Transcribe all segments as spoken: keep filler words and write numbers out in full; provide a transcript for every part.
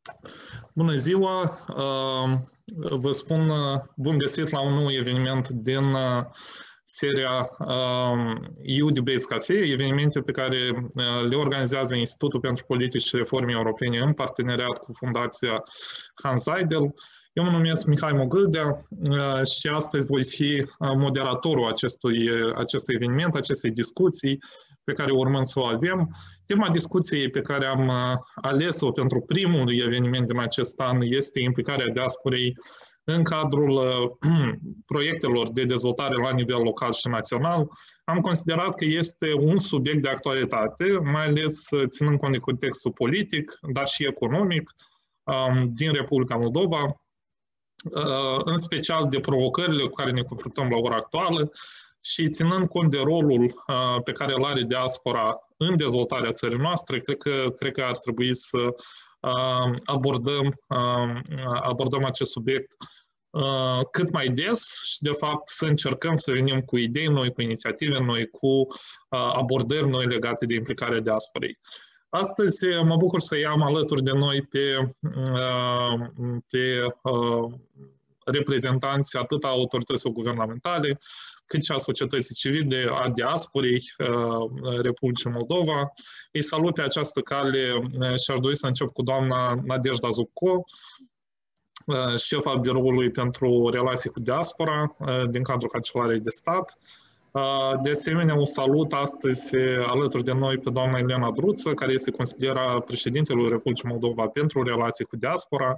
Bună ziua! Vă spun bun găsit la un nou eveniment din seria E U Debates Cafe, evenimente pe care le organizează Institutul pentru Politici și Reforme Europene în parteneriat cu Fundația Hans Seidel. Eu mă numesc Mihai Mogâldea și astăzi voi fi moderatorul acestui, acestui eveniment, acestei discuții pe care urmăm să o avem. Tema discuției pe care am ales-o pentru primul eveniment din acest an este implicarea diasporei în cadrul proiectelor de dezvoltare la nivel local și național. Am considerat că este un subiect de actualitate, mai ales ținând cont de contextul politic, dar și economic din Republica Moldova, în special de provocările cu care ne confruntăm la ora actuală și ținând cont de rolul pe care îl are diaspora în dezvoltarea țării noastre, cred că, cred că ar trebui să abordăm, abordăm acest subiect cât mai des și, de fapt, să încercăm să venim cu idei noi, cu inițiative noi, cu abordări noi legate de implicarea diasporei. Astăzi mă bucur să i-am alături de noi pe, pe reprezentanți atât a autorităților guvernamentale, cât și a societății civile, a diasporei Republicii Moldova. Îi salut pe această cale și aș dori să încep cu doamna Nadejda Zubko, șef al Biroului pentru Relații cu Diaspora din cadrul Cancelariei de Stat. De asemenea, o salut astăzi alături de noi pe doamna Elena Druță, care este consiliera președintelui Republicii Moldova pentru Relații cu Diaspora,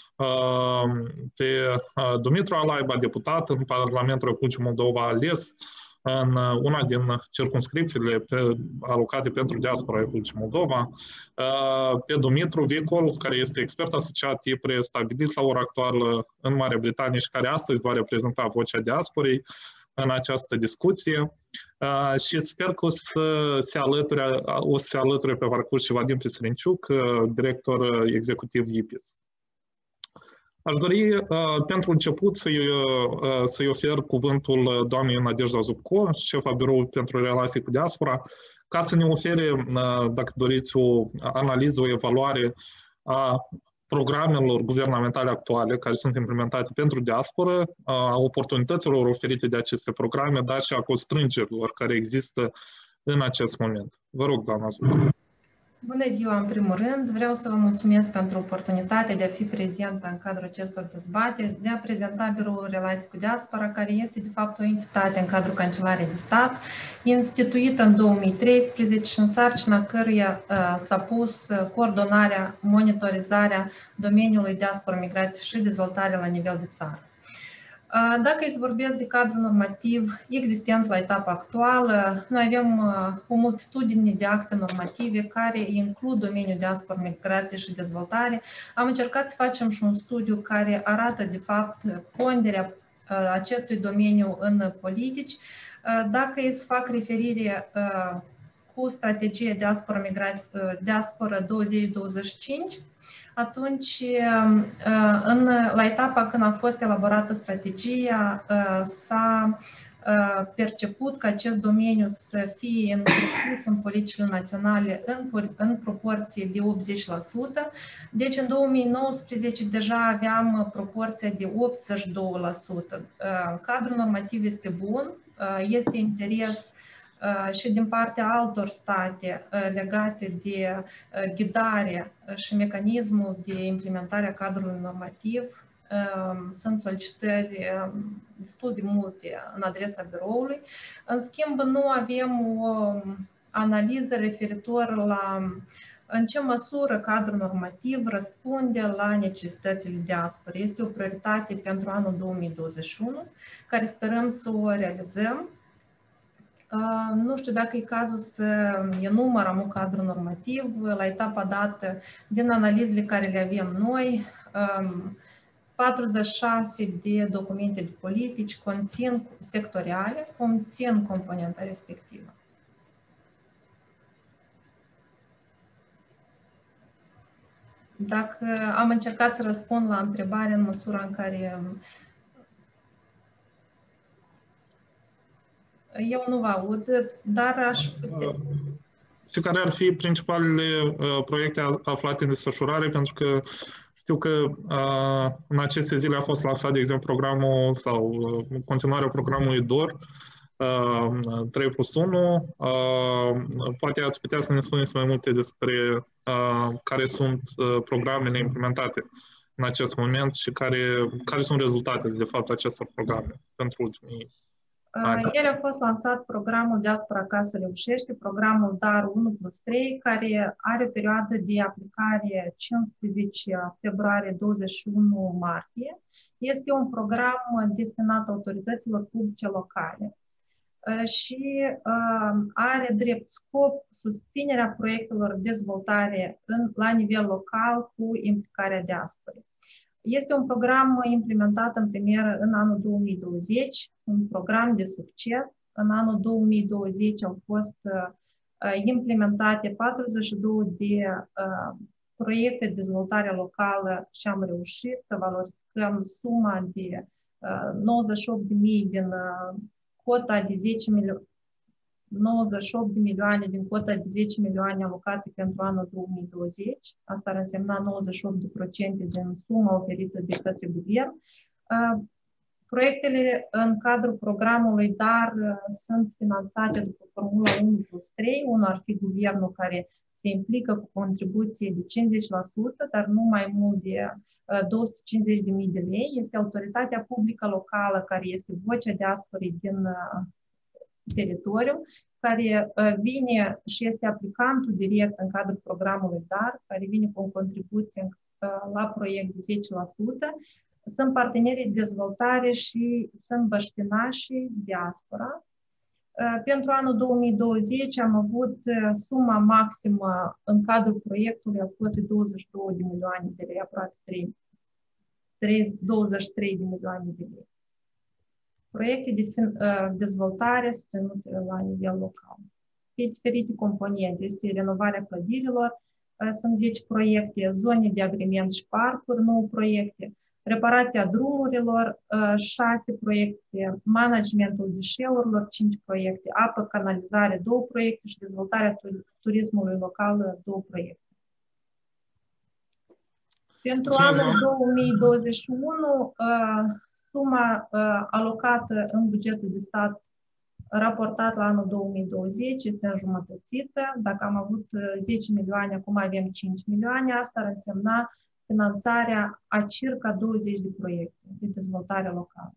pe Dumitru Alaiba, deputat în Parlamentul Republicii Moldova, ales în una din circumscripțiile alocate pentru diaspora Republicii Moldova, pe Dumitru Vicol, care este expert asociat I P R E, stabilit la ora actuală în Marea Britanie și care astăzi va reprezenta vocea diasporei în această discuție. Și sper că o să se alăture, o să se alăture pe parcurs și Vadim Pisărinciuc, director executiv I P I S. Aș dori, uh, pentru început, să-i uh, să ofer cuvântul doamnei Nadejda Zubko, șefa Biroului pentru Relații cu Diaspora, ca să ne ofere, uh, dacă doriți, o analiză, o evaluare a programelor guvernamentale actuale care sunt implementate pentru diasporă, a oportunităților oferite de aceste programe, dar și a constrângerilor care există în acest moment. Vă rog, doamna Zubko. Bună ziua, în primul rând. Vreau să vă mulțumesc pentru oportunitatea de a fi prezentă în cadrul acestor dezbateri, de a prezenta Biroul Relații cu Diaspora, care este de fapt o entitate în cadrul Cancelariei de Stat, instituită în două mii treisprezece și în sarcina căruia uh, s-a pus coordonarea, monitorizarea domeniului diaspora, migrație și dezvoltare la nivel de țară. Dacă îți vorbesc de cadrul normativ existent la etapa actuală, noi avem o multitudine de acte normative care includ domeniul diaspora, migrație și dezvoltare. Am încercat să facem și un studiu care arată, de fapt, ponderea acestui domeniu în politici. Dacă îți fac referire cu strategia diaspora, migrație, diaspora douăzeci douăzeci și cinci, atunci, în, la etapa când a fost elaborată strategia, s-a perceput că acest domeniu să fie inclus în politicile naționale în, în proporție de optzeci la sută. Deci, în două mii nouăsprezece deja aveam proporția de optzeci și doi la sută. Cadrul normativ este bun, este interes și din partea altor state legate de ghidare și mecanismul de implementare a cadrului normativ. Sunt solicitări destul de multe în adresa biroului. În schimb, nu avem o analiză referitor la în ce măsură cadrul normativ răspunde la necesitățile diasporei. Este o prioritate pentru anul două mii douăzeci și unu, care sperăm să o realizăm. Uh, nu știu dacă e cazul să enumerăm un cadru normativ la etapa dată din analizele care le avem noi. Um, patruzeci și șase de documente de politici conțin sectoriale, conțin componenta respectivă. Dacă am încercat să răspund la întrebare în măsura în care eu nu vă aud, dar aș putea... și care ar fi principalele proiecte aflate în desfășurare, pentru că știu că uh, în aceste zile a fost lansat, de exemplu, programul sau uh, continuarea programului D O R uh, trei plus unu. Uh, poate ați putea să ne spuneți mai multe despre uh, care sunt uh, programele implementate în acest moment și care, care sunt rezultatele, de fapt, acestor programe pentru ultimii ani. Ieri a fost lansat programul Diaspora Acasă Reușește, programul D A R unu plus trei, care are perioadă de aplicare cincisprezece februarie - douăzeci și unu martie. Este un program destinat autorităților publice locale și are drept scop susținerea proiectelor de dezvoltare în, la nivel local cu implicarea diasporei. Este un program implementat în premieră în anul două mii douăzeci, un program de succes. În anul două mii douăzeci au fost uh, implementate patruzeci și două de uh, proiecte de dezvoltare locală și am reușit să valorificăm suma de uh, nouăzeci și opt de mii din uh, cota de zece milioane, nouăzeci și opt de milioane din cota de zece milioane alocate pentru anul două mii douăzeci. Asta ar însemna nouăzeci și opt la sută din suma oferită de către guvern. Proiectele în cadrul programului D A R sunt finanțate după formula unu plus trei. Unul ar fi guvernul care se implică cu contribuție de cincizeci la sută, dar nu mai mult de două sute cincizeci de mii de lei. Este autoritatea publică locală care este vocea diasporei din teritoriu, care vine și este aplicantul direct în cadrul programului D A R, care vine cu o contribuție la proiect de zece la sută. Sunt partenerii de dezvoltare și sunt băștinașii diaspora. Pentru anul două mii douăzeci am avut suma maximă în cadrul proiectului a fost de douăzeci și două de milioane de lei, aproape douăzeci și trei de milioane de lei. Proiecte de dezvoltare susținute la nivel local. Pe diferite componente, este renovarea clădirilor, sunt zece proiecte, zone de agrement și parcuri, nouă proiecte, reparația drumurilor, șase proiecte, managementul deșeurilor, cinci proiecte, apă, canalizare, două proiecte și dezvoltarea turismului local, două proiecte. Pentru anul două mii douăzeci și unu, suma uh, alocată în bugetul de stat raportat la anul două mii douăzeci este înjumătățită. Dacă am avut zece milioane, acum avem cinci milioane. Asta ar însemna finanțarea a circa douăzeci de proiecte de dezvoltare locală.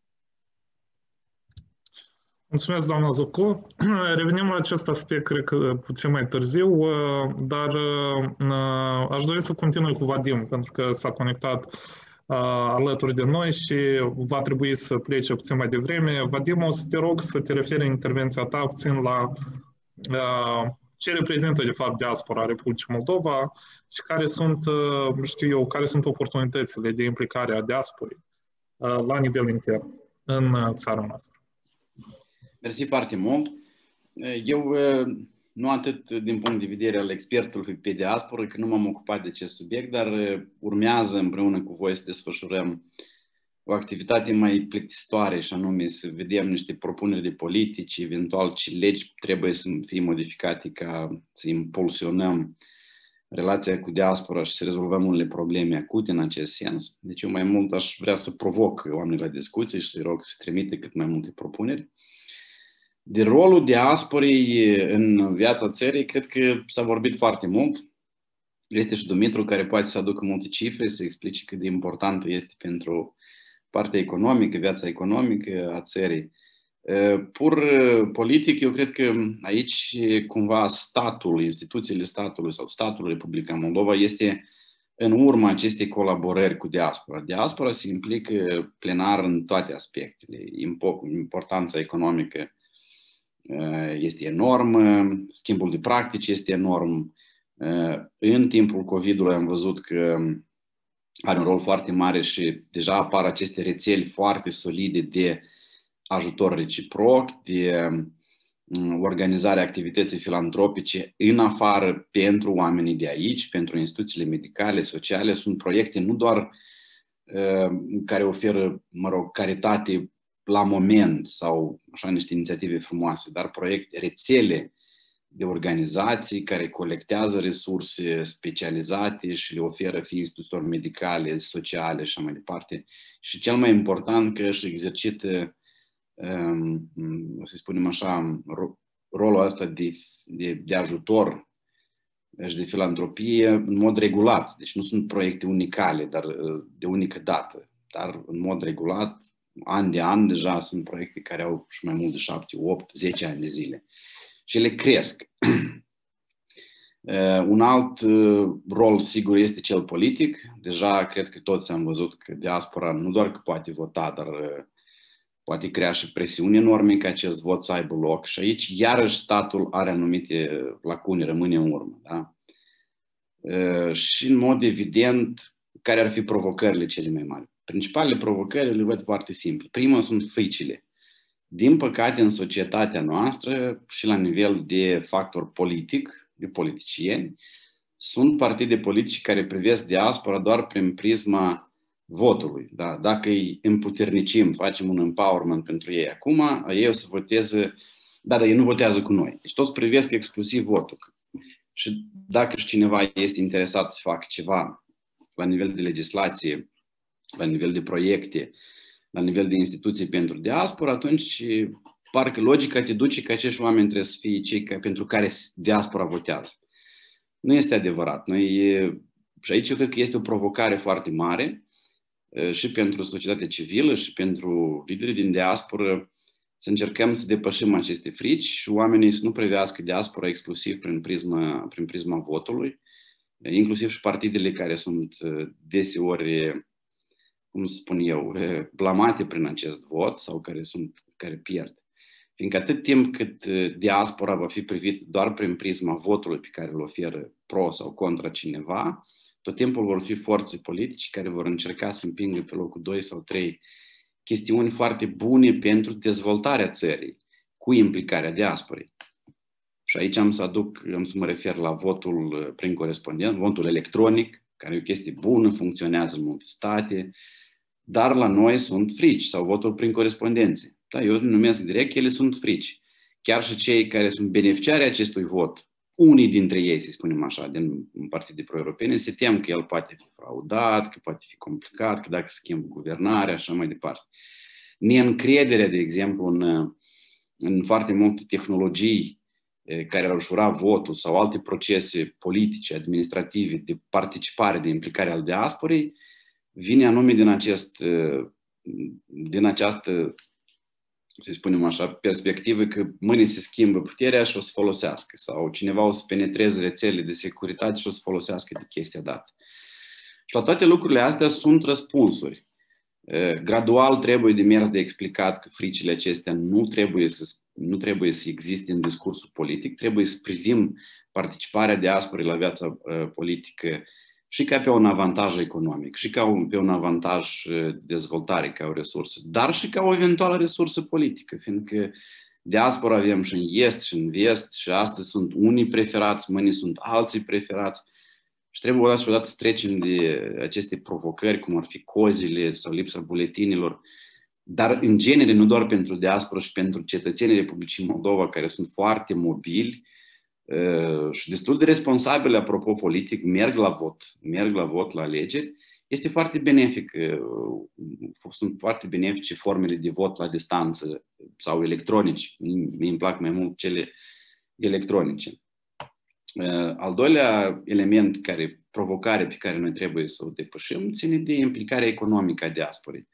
Mulțumesc, doamna Zucu. Revenim la acest aspect, cred că puțin mai târziu, dar aș dori să continui cu Vadim, pentru că s-a conectat alături de noi și va trebui să plece puțin mai devreme. Vadim, o să te rog să te referi în intervenția ta puțin la ce reprezintă, de fapt, diaspora Republicii Moldova și care sunt, știu eu, care sunt oportunitățile de implicare a diasporii la nivel intern în țara noastră. Mersi foarte mult. Eu, nu atât din punct de vedere al expertului pe diasporă, că nu m-am ocupat de acest subiect, dar urmează împreună cu voi să desfășurăm o activitate mai plictisitoare, și anume să vedem niște propuneri de politici, eventual ce legi trebuie să fie modificate ca să impulsionăm relația cu diaspora și să rezolvăm unele probleme acute în acest sens. Deci eu mai mult aș vrea să provoc oamenii la discuție și să-i rog să trimite cât mai multe propuneri. De rolul diasporei în viața țării, cred că s-a vorbit foarte mult. Este și Dumitru, care poate să aducă multe cifre, să explice cât de importantă este pentru partea economică, viața economică a țării. Pur politic, eu cred că aici cumva statul, instituțiile statului sau statul Republica Moldova este în urma acestei colaborări cu diaspora. Diaspora se implică plenar în toate aspectele. Importanța economică este enormă, schimbul de practici este enorm. În timpul COVID-ului am văzut că are un rol foarte mare și deja apar aceste rețele foarte solide de ajutor reciproc, de organizarea activității filantropice în afară pentru oamenii de aici, pentru instituțiile medicale, sociale. Sunt proiecte nu doar care oferă, mă rog, caritate la moment sau așa niște inițiative frumoase, dar proiecte, rețele de organizații care colectează resurse specializate și le oferă fie instituțiilor medicale, sociale și așa mai departe. Și cel mai important că își exercită, să spunem așa, rolul ăsta de, de, de ajutor și de filantropie în mod regulat. Deci nu sunt proiecte unicale, dar de unică dată, dar în mod regulat, an de an, deja sunt proiecte care au și mai mult de șapte, opt, zece ani de zile. Și ele cresc. Un alt rol, sigur, este cel politic. Deja cred că toți am văzut că diaspora nu doar că poate vota, dar poate crea și presiuni enorme ca acest vot să aibă loc. Și aici, iarăși, statul are anumite lacune, rămâne în urmă. Da? Și, în mod evident, care ar fi provocările cele mai mari? Principalele provocări le văd foarte simple. Prima sunt fricile. Din păcate, în societatea noastră și la nivel de factor politic, de politicieni, sunt partide politice care privesc diaspora doar prin prisma votului. Da? Dacă îi împuternicim, facem un empowerment pentru ei acum, ei o să voteze, dar ei nu votează cu noi. Deci toți privesc exclusiv votul. Și dacă cineva este interesat să facă ceva la nivel de legislație, la nivel de proiecte, la nivel de instituții pentru diaspora, atunci parcă logica te duce că acești oameni trebuie să fie cei pentru care diaspora votează. Nu este adevărat. Noi, și aici eu cred că este o provocare foarte mare și pentru societatea civilă și pentru liderii din diaspora să încercăm să depășim aceste frici și oamenii să nu privească diaspora exclusiv prin prisma, prin prisma votului, inclusiv și partidele care sunt deseori, cum spun eu, blamate prin acest vot sau care, sunt, care pierd. Fiindcă atât timp cât diaspora va fi privit doar prin prisma votului pe care îl oferă pro sau contra cineva, tot timpul vor fi forțe politice care vor încerca să împingă pe locul doi sau trei chestiuni foarte bune pentru dezvoltarea țării, cu implicarea diasporei. Și aici am să aduc, am să mă refer la votul prin corespondent, votul electronic, care e o chestie bună, funcționează în multe state, dar la noi sunt frici, sau votul prin corespondențe. Da, eu numesc direct, ele sunt frici. Chiar și cei care sunt beneficiarii acestui vot, unii dintre ei, să spunem așa, din partide pro-europene, se tem că el poate fi fraudat, că poate fi complicat, că dacă schimbă guvernarea, așa mai departe. Neîncrederea, de exemplu, în, în foarte multe tehnologii care ar ușura votul sau alte procese politice, administrative, de participare, de implicare al diasporei, vine anume din, acest, din această, să spunem așa, perspectivă că mâine se schimbă puterea și o să folosească sau cineva o să penetreze rețelele de securitate și o să folosească de chestia dată. Și la toate lucrurile astea sunt răspunsuri. Gradual trebuie de mers de explicat că fricile acestea nu trebuie să, nu trebuie să existe în discursul politic, trebuie să privim participarea diasporei la viața politică și ca pe un avantaj economic, și ca un, pe un avantaj de dezvoltare, ca o resursă, dar și ca o eventuală resursă politică, fiindcă diaspora avem și în est și în vest și astăzi sunt unii preferați, mâine sunt alții preferați și trebuie odată și odată să trecem de aceste provocări, cum ar fi cozile sau lipsa buletinilor, dar în genere nu doar pentru diaspora și pentru cetățenii Republicii Moldova, care sunt foarte mobili, și destul de responsabile, apropo, politic, merg la vot, merg la vot, la alegeri, este foarte benefic. Sunt foarte benefice formele de vot la distanță sau electronici. Mie îmi plac mai mult cele electronice. Al doilea element, care, provocare pe care noi trebuie să o depășim, ține de implicarea economică a diasporei.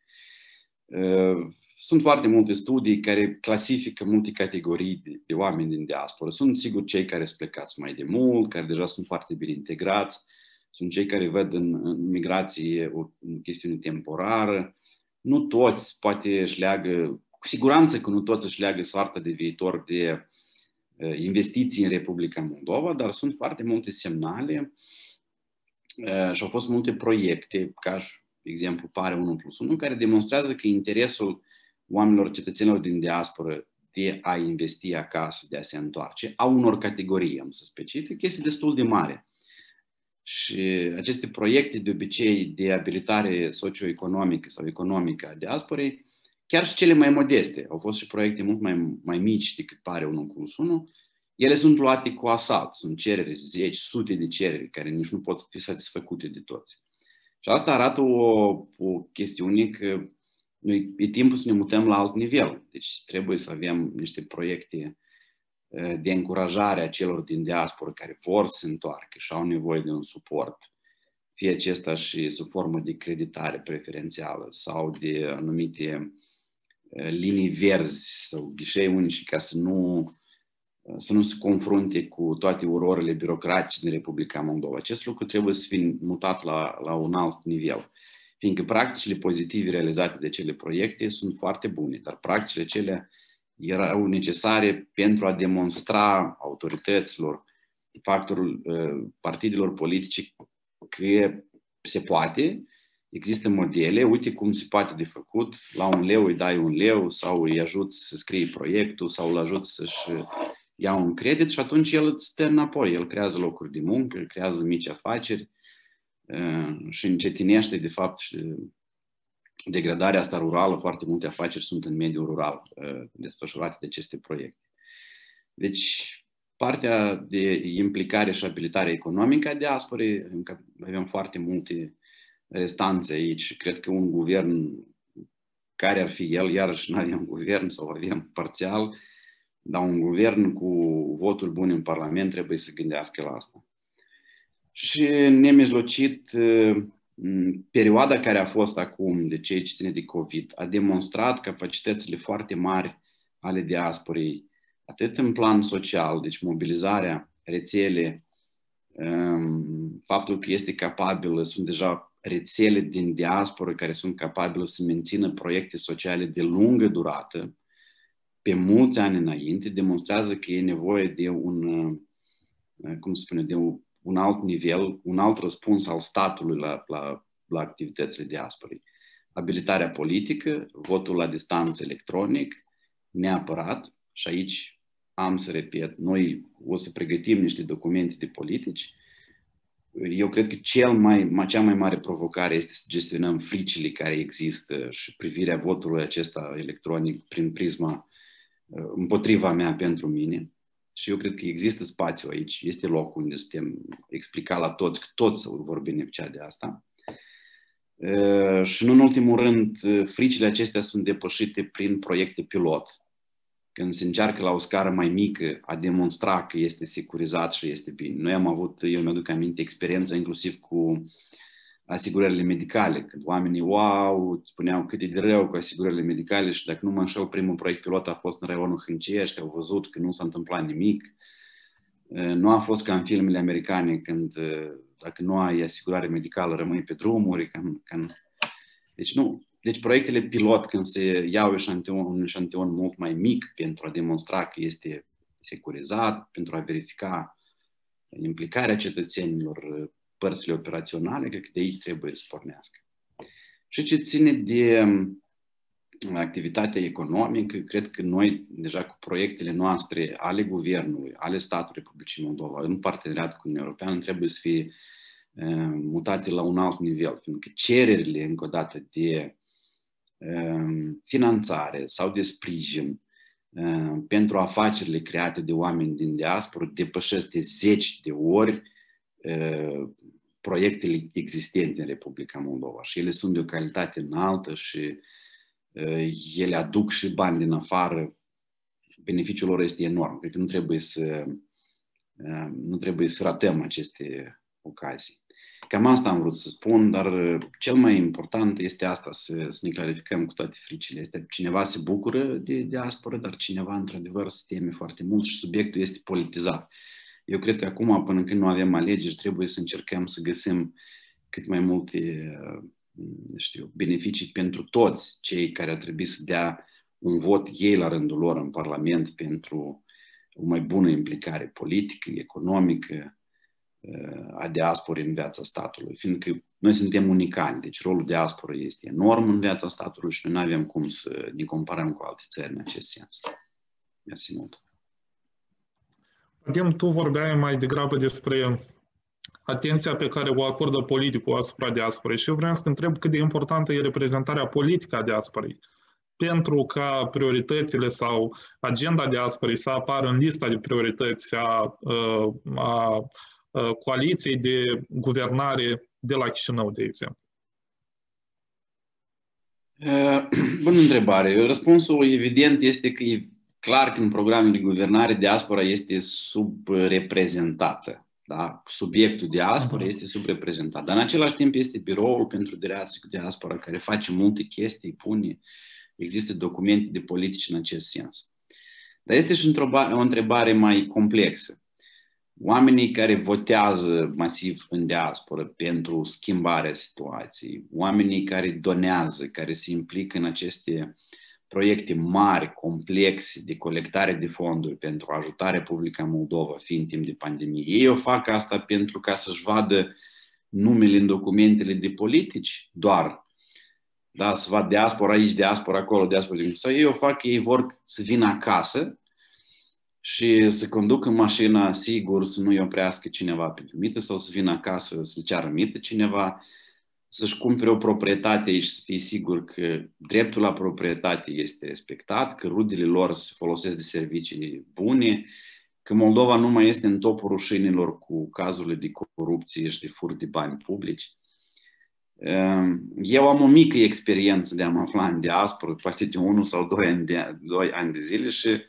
Sunt foarte multe studii care clasifică multe categorii de, de oameni din diaspora. Sunt sigur cei care sunt plecați mai de mult, care deja sunt foarte bine integrați. Sunt cei care văd în, în migrație o chestiune temporară. Nu toți poate își leagă, cu siguranță că nu toți își leagă soarta de viitor de uh, investiții în Republica Moldova, dar sunt foarte multe semnale uh, și au fost multe proiecte, ca de exemplu pare unu plus unu, care demonstrează că interesul oamenilor, cetățenilor din diasporă de a investi acasă, de a se întoarce, a unor categorii, am să specific, este destul de mare. Și aceste proiecte, de obicei, de abilitare socioeconomică sau economică a diasporei, chiar și cele mai modeste, au fost și proiecte mult mai, mai mici decât pare unu plus unu, ele sunt luate cu asalt, sunt cereri, zeci, sute de cereri care nici nu pot fi satisfăcute de toți. Și asta arată o, o chestiune că noi e timpul să ne mutăm la alt nivel. Deci trebuie să avem niște proiecte de încurajare a celor din diaspora care vor să se întoarcă și au nevoie de un suport, fie acesta și sub formă de creditare preferențială sau de anumite linii verzi sau ghișei unice ca să nu, să nu se confrunte cu toate urorele birocratice din Republica Moldova. Acest lucru trebuie să fie mutat la, la un alt nivel, fiindcă practicile pozitive realizate de cele proiecte sunt foarte bune, dar practicile cele erau necesare pentru a demonstra autorităților, factorul partidelor politice că se poate, există modele, uite cum se poate de făcut, la un leu îi dai un leu sau îi ajuți să scrie proiectul sau îl ajuți să-și ia un credit și atunci el îți stă înapoi, el creează locuri de muncă, creează mici afaceri și încetinește de fapt degradarea asta rurală. Foarte multe afaceri sunt în mediul rural desfășurate de aceste proiecte. Deci partea de implicare și abilitare economică a diasporei, încă avem foarte multe restanțe aici. Cred că un guvern, care ar fi el, iarăși nu avem guvern sau avem parțial, dar un guvern cu voturi bune în Parlament trebuie să gândească la asta. Și nemijlocit, perioada care a fost acum, de ceea ce ține de COVID, a demonstrat capacitățile foarte mari ale diasporei, atât în plan social, deci mobilizarea, rețele, faptul că este capabilă, sunt deja rețele din diasporă care sunt capabile să mențină proiecte sociale de lungă durată, pe mulți ani înainte, demonstrează că e nevoie de un, cum se spune, de un, un alt nivel, un alt răspuns al statului la, la, la activitățile diasporei. Abilitarea politică, votul la distanță electronic, neapărat, și aici am să repet, noi o să pregătim niște documente de politici. Eu cred că cel mai, cea mai mare provocare este să gestionăm fricile care există și privirea votului acesta electronic prin prisma împotriva mea pentru mine. Și eu cred că există spațiu aici, este locul unde suntem explica la toți că toți vor beneficia de asta. Și nu în ultimul rând, fricile acestea sunt depășite prin proiecte pilot. Când se încearcă la o scară mai mică a demonstra că este securizat și este bine. Noi am avut, eu mi-aduc aminte, experiența inclusiv cu asigurările medicale, când oamenii, wow, spuneau cât e de rău cu asigurările medicale și dacă nu mă înșel, primul proiect pilot a fost în raionul Hâncea și au văzut că nu s-a întâmplat nimic. Nu a fost ca în filmele americane, când dacă nu ai asigurare medicală rămâi pe drumuri. Când, când... Deci nu. Deci proiectele pilot, când se iau eșantion, un eșantion mult mai mic pentru a demonstra că este securizat, pentru a verifica implicarea cetățenilor, părțile operaționale, cred că de aici trebuie să pornească. Și ce ține de activitatea economică, cred că noi, deja cu proiectele noastre ale Guvernului, ale statului Republicii Moldova, în parteneriat cu Uniunea Europeană, trebuie să fie mutate la un alt nivel, pentru că cererile, încă o dată, de finanțare sau de sprijin pentru afacerile create de oameni din diasporă depășesc de zeci de ori proiectele existente în Republica Moldova și ele sunt de o calitate înaltă și ele aduc și bani din afară. Beneficiul lor este enorm. Cred că nu trebuie să, nu trebuie să ratăm aceste ocazii. Cam asta am vrut să spun, dar cel mai important este asta, să, să ne clarificăm cu toate fricile. Este cineva se bucură de diasporă, dar cineva într-adevăr se teme foarte mult și subiectul este politizat. Eu cred că acum, până când nu avem alegeri, trebuie să încercăm să găsim cât mai multe, știu, beneficii pentru toți cei care ar trebui să dea un vot ei la rândul lor în Parlament pentru o mai bună implicare politică, economică a diasporei în viața statului, fiindcă noi suntem unicali, deci rolul diasporei este enorm în viața statului și noi nu avem cum să ne comparăm cu alte țări în acest sens. Mersi mult. Vadim, tu vorbeai mai degrabă despre atenția pe care o acordă politicul asupra diasporei și eu vreau să te întreb cât de importantă e reprezentarea politică a diasporei pentru ca prioritățile sau agenda diasporei să apară în lista de priorități a, a, a coaliției de guvernare de la Chișinău, de exemplu? Bună întrebare. Răspunsul evident este că e clar că în programul de guvernare diaspora este subreprezentată. Da? Subiectul diaspora este subreprezentat. Dar în același timp este biroul pentru relații cu diaspora care face multe chestii, pune, există documente de politici în acest sens. Dar este și o întrebare mai complexă. Oamenii care votează masiv în diaspora pentru schimbarea situației, oamenii care donează, care se implică în aceste proiecte mari, complexe de colectare de fonduri pentru a ajuta Republica Moldova, fiind timp de pandemie, ei o fac asta pentru ca să-și vadă numele în documentele de politici doar. Da, să vadă diaspora aici, diaspora acolo, diaspora de... Sau ei o fac, ei vor să vină acasă și să conducă mașina sigur, să nu-i oprească cineva pentru mită sau să vină acasă să-l ceară mită cineva, să-și cumpere o proprietate și să fie sigur că dreptul la proprietate este respectat, că rudele lor se folosesc de servicii bune, că Moldova nu mai este în topul rușinilor cu cazurile de corupție și de furt de bani publici. Eu am o mică experiență de a mă afla în diaspora, poate de unu sau doi ani de, doi ani de zile, și,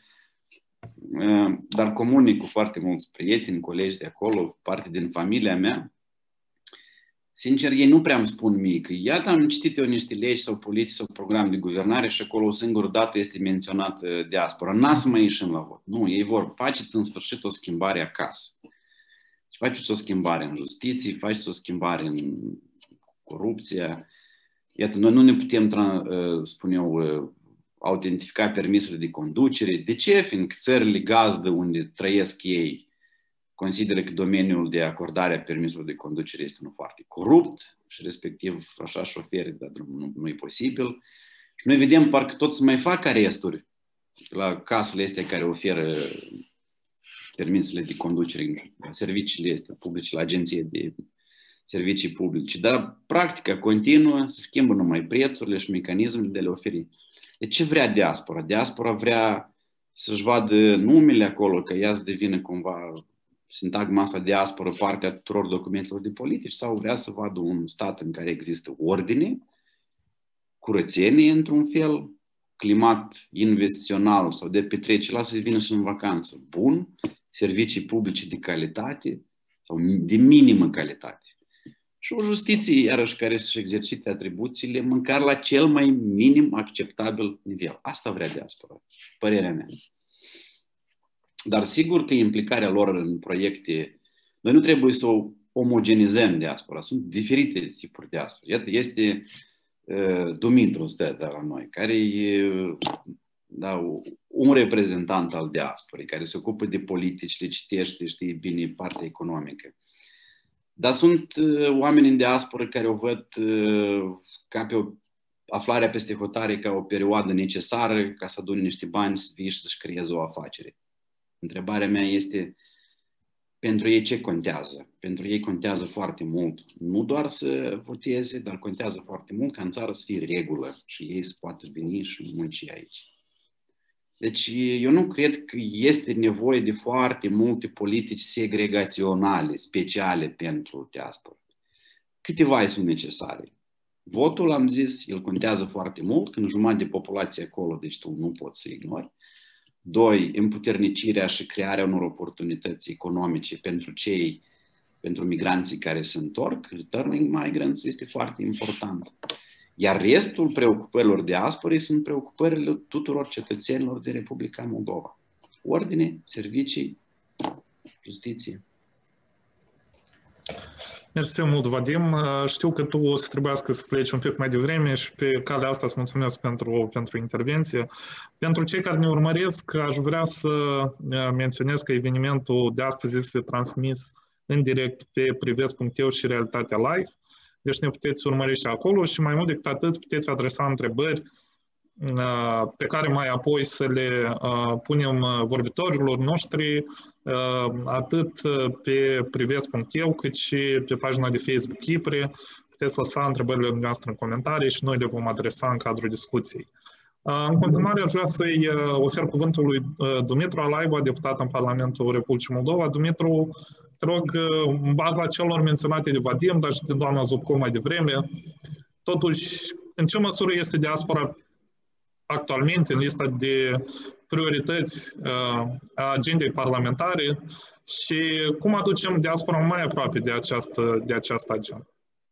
dar comunic cu foarte mulți prieteni, colegi de acolo, parte din familia mea. Sincer, ei nu prea îmi spun mie că iată am citit eu niște legi sau politici sau program de guvernare și acolo o singură dată este menționat diaspora. N-a să mai ieșim la vot. Nu, ei vor, faceți în sfârșit o schimbare acasă. Faceți o schimbare în justiție, faceți o schimbare în corupție. Iată, noi nu ne putem, spun eu, autentifica permisele de conducere. De ce? Fiindcă țările gazdă unde trăiesc ei consideră că domeniul de acordare a permisului de conducere este unul foarte corupt și respectiv așa șoferii, dar nu, nu e posibil. Și noi vedem parcă tot să mai fac aresturi la casele astea care oferă permisele de conducere, serviciile astea publice, la agenție de servicii publice. Dar practica continuă, se schimbă numai prețurile și mecanismele de a le oferi. De ce vrea diaspora? Diaspora vrea să-și vadă numele acolo, că ea să devină cumva sintagma asta diasporă partea tuturor documentelor de politici, sau vrea să vadă un stat în care există ordine, curățenie într-un fel, climat investițional sau de petrece, lasă să vină și în vacanță bun, servicii publice de calitate sau de minimă calitate. Și o justiție, iarăși, care să-și exercite atribuțiile măcar la cel mai minim acceptabil nivel. Asta vrea diaspora, părerea mea. Dar sigur că implicarea lor în proiecte, noi nu trebuie să o omogenizăm diaspora, sunt diferite tipuri de diaspora. Iată, este uh, Dumitru stă de la noi, care e da, un reprezentant al diasporei, care se ocupă de politici, le citește, știe bine partea economică. Dar sunt uh, oameni în diasporă care o văd uh, ca pe o aflarea peste hotare ca o perioadă necesară ca să adune niște bani, să vii și să-și creeze o afacere. Întrebarea mea este, pentru ei ce contează? Pentru ei contează foarte mult, nu doar să voteze, dar contează foarte mult ca în țară să fie regulă și ei să poată veni și munci aici. Deci eu nu cred că este nevoie de foarte multe politici segregaționale, speciale pentru diaspora. Câteva sunt necesare. Votul, am zis, el contează foarte mult, când jumătate de populație acolo, deci tu nu poți să ignori. Doi, împuternicirea și crearea unor oportunități economice pentru cei, pentru migranții care se întorc, returning migrants, este foarte important. Iar restul preocupărilor diasporei sunt preocupările tuturor cetățenilor de Republica Moldova. Ordine, servicii, justiție. Mersi mult, Vadim. Știu că tu o să trebuiască să pleci un pic mai devreme și pe calea asta îți mulțumesc pentru, pentru intervenție. Pentru cei care ne urmăresc, aș vrea să menționez că evenimentul de astăzi este transmis în direct pe privesc punct e u și Realitatea Live. Deci ne puteți urmări și acolo și mai mult decât atât puteți adresa întrebări pe care mai apoi să le punem vorbitorilor noștri atât pe privesc punct e u cât și pe pagina de Facebook Ipre. Puteți lăsa întrebările noastre în comentarii și noi le vom adresa în cadrul discuției. În continuare, aș vrea să-i ofer cuvântul lui Dumitru Alaiba, deputat în Parlamentul Republicii Moldova. Dumitru, te rog, în baza celor menționate de Vadim, dar și de doamna Zubco mai devreme, totuși, în ce măsură este diaspora actualmente în lista de priorități a agendei parlamentare și cum aducem diaspora mai aproape de această, de această agendă?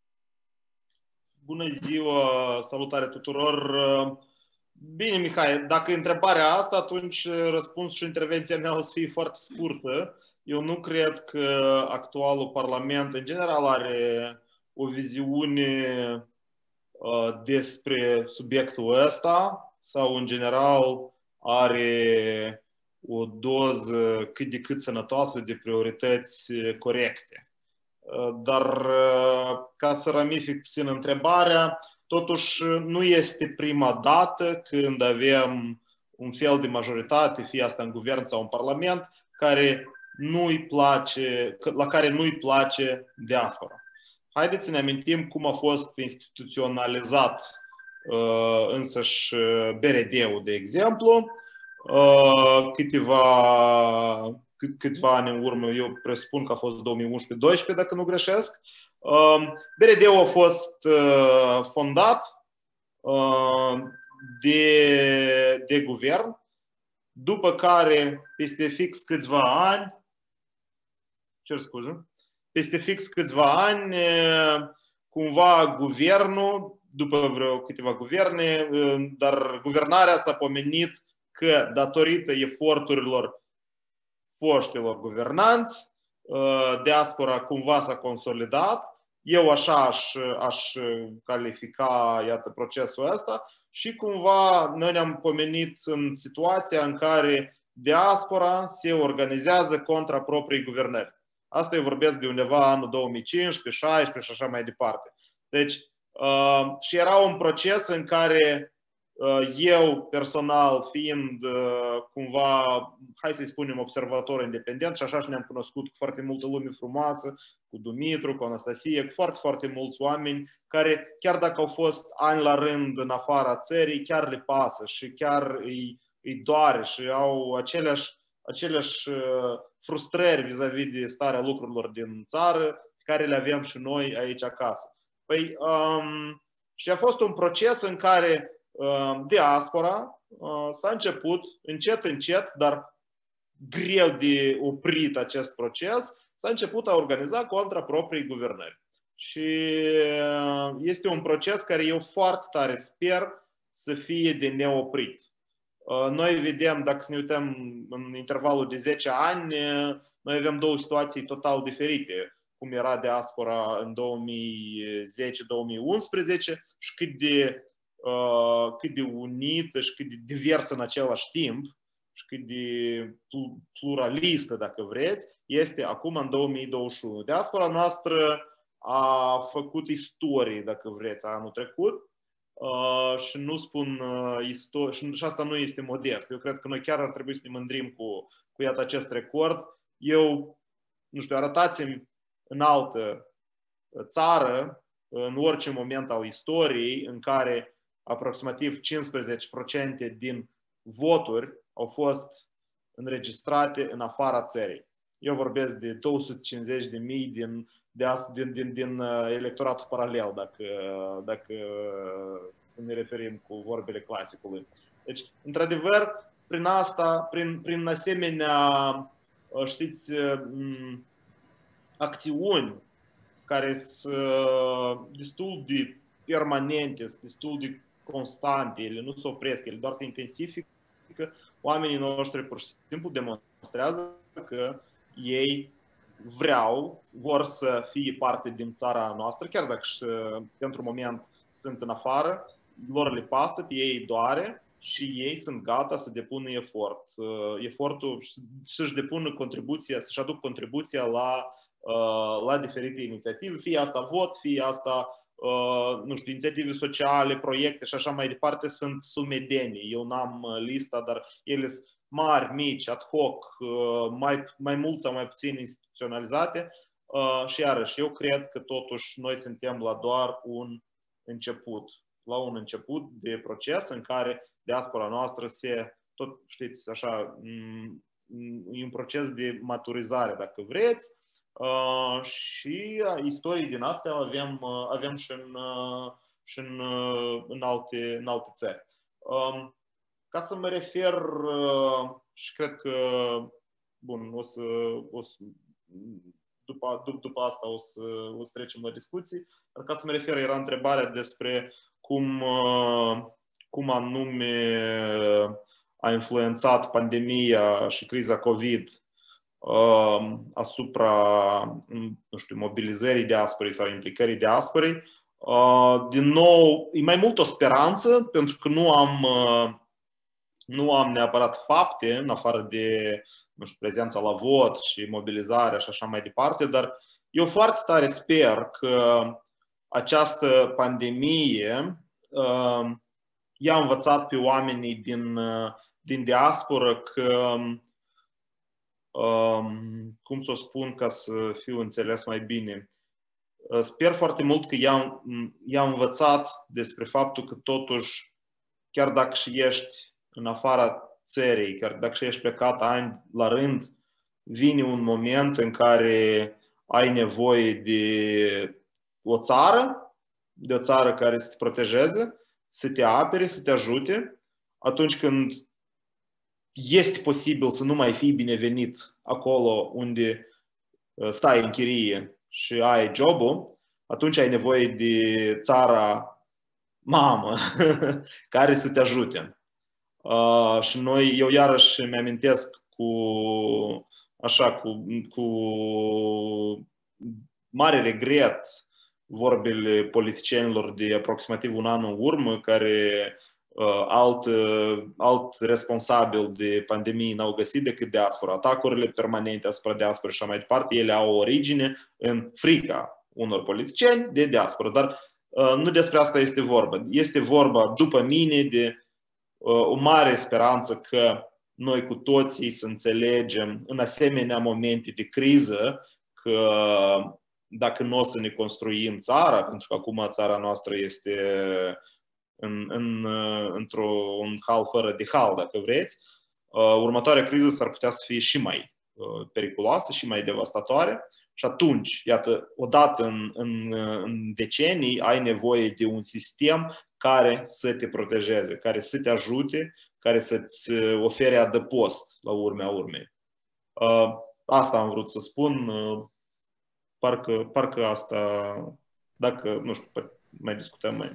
Bună ziua, salutare tuturor! Bine, Mihai, dacă e întrebarea asta, atunci răspunsul și intervenția mea o să fie foarte scurtă. Eu nu cred că actualul Parlament, în general, are o viziune uh, despre subiectul ăsta sau, în general, are o doză cât de cât sănătoasă de priorități corecte. Dar ca să ramific puțin întrebarea, totuși nu este prima dată când avem un fel de majoritate, fie asta în guvern sau în parlament, care nu-i place, la care nu-i place diaspora. Haideți să ne amintim cum a fost instituționalizat uh, însăși B R D-ul, de exemplu, uh, câteva... câțiva ani în urmă, eu presupun că a fost două mii unsprezece doisprezece, dacă nu greșesc. B R D-ul a fost fondat de, de guvern, după care, peste fix câțiva ani, cer scuze, peste fix câțiva ani, cumva guvernul, după vreo câteva guverne, dar guvernarea s-a pomenit că, datorită eforturilor foștilor guvernanți, diaspora cumva s-a consolidat. Eu așa aș, aș califica, iată, procesul ăsta și cumva noi ne-am pomenit în situația în care diaspora se organizează contra proprii guvernări. Asta eu vorbesc de undeva anul două mii cincisprezece, șaisprezece și așa mai departe. Deci, și era un proces în care eu, personal, fiind cumva, hai să-i spunem, observator independent, și așa și ne-am cunoscut cu foarte multă lume frumoasă, cu Dumitru, cu Anastasia, cu foarte, foarte mulți oameni care, chiar dacă au fost ani la rând în afara țării, chiar le pasă și chiar îi, îi doare și au aceleași, aceleași frustrări vis-a-vis de starea lucrurilor din țară, care le avem și noi aici acasă. Păi, um, și a fost un proces în care diaspora s-a început încet, încet, dar greu de oprit acest proces, s-a început a organiza contra proprii guvernări. Și este un proces care eu foarte tare sper să fie de neoprit. Noi vedem, dacă să ne uităm în intervalul de zece ani, noi avem două situații total diferite, cum era diaspora în două mii zece două mii unsprezece și cât de cât de unită și cât de diversă în același timp și cât de pluralistă, dacă vreți, este acum în două mii douăzeci și unu. Diaspora noastră a făcut istorie, dacă vreți, anul trecut și nu spun istorie, și asta nu este modest. Eu cred că noi chiar ar trebui să ne mândrim cu, cu iată acest record. Eu, nu știu, arătați-mi în altă țară, în orice moment al istoriei, în care aproximativ cincisprezece la sută din voturi au fost înregistrate în afara țării. Eu vorbesc de două sute cincizeci de mii din, din, din, din electoratul paralel, dacă, dacă să ne referim cu vorbele clasicului. Deci, într-adevăr, prin asta, prin, prin asemenea, știți, acțiuni care sunt destul de permanente, sunt destul de constante, ele nu se opresc, ele doar se intensifică, oamenii noștri pur și simplu demonstrează că ei vreau, vor să fie parte din țara noastră, chiar dacă și pentru moment sunt în afară, lor le pasă, pe ei doare și ei sunt gata să depună efort. Efortul să-și depună contribuția, să-și aduc contribuția la, la diferite inițiative, fie asta vot, fie asta nu știu, inițiative sociale, proiecte și așa mai departe, sunt sumedeni. Eu n-am lista, dar ele sunt mari, mici, ad hoc, mai, mai mult sau mai puțin instituționalizate. Și iarăși, eu cred că totuși noi suntem la doar un început. La un început de proces în care diaspora noastră se, tot știți, așa, e un proces de maturizare, dacă vreți, și istorii din astea avem, avem și în, și în, în, alte, în alte țări. Ca să mă refer, și cred că, bun, o să, o să după, după asta o să, o să trecem la discuții, dar ca să mă refer, era întrebarea despre cum, cum anume a influențat pandemia și criza COVID asupra, nu știu, mobilizării diasporei sau implicării diasporei. Din nou, e mai mult o speranță, pentru că nu am, nu am neapărat fapte, în afară de, nu știu, prezența la vot și mobilizarea și așa mai departe, dar eu foarte tare sper că această pandemie i-a învățat pe oamenii din, din diasporă că, cum să o spun ca să fiu înțeles mai bine, sper foarte mult că i-a, i-a învățat despre faptul că totuși, chiar dacă și ești în afara țării, chiar dacă și ești plecat ani la rând, vine un moment în care ai nevoie de o țară, de o țară care să te protejeze, să te apere, să te ajute, atunci când este posibil să nu mai fii binevenit acolo unde stai în chirie și ai jobul, atunci ai nevoie de țara mamă care să te ajute. Uh, și noi, eu iarăși îmi amintesc cu, așa, cu, cu mare regret vorbele politicienilor de aproximativ un an în urmă, care uh, alt, uh, alt responsabil de pandemie n-au găsit decât diaspora. Atacurile permanente asupra diasporei și așa mai departe, ele au o origine în frica unor politicieni de diaspora. Dar uh, nu despre asta este vorba. Este vorba, după mine, de o mare speranță că noi cu toții să înțelegem în asemenea momente de criză că dacă nu o să ne construim țara, pentru că acum țara noastră este în, în, într-un hal fără de hal, dacă vreți, următoarea criză s-ar putea să fie și mai periculoasă și mai devastatoare. Și atunci, iată, odată în, în, în decenii ai nevoie de un sistem care să te protejeze, care să te ajute, care să-ți ofere adăpost la urmea urmei. Asta am vrut să spun. Parcă, parcă asta, dacă, nu știu, mai discutăm mai.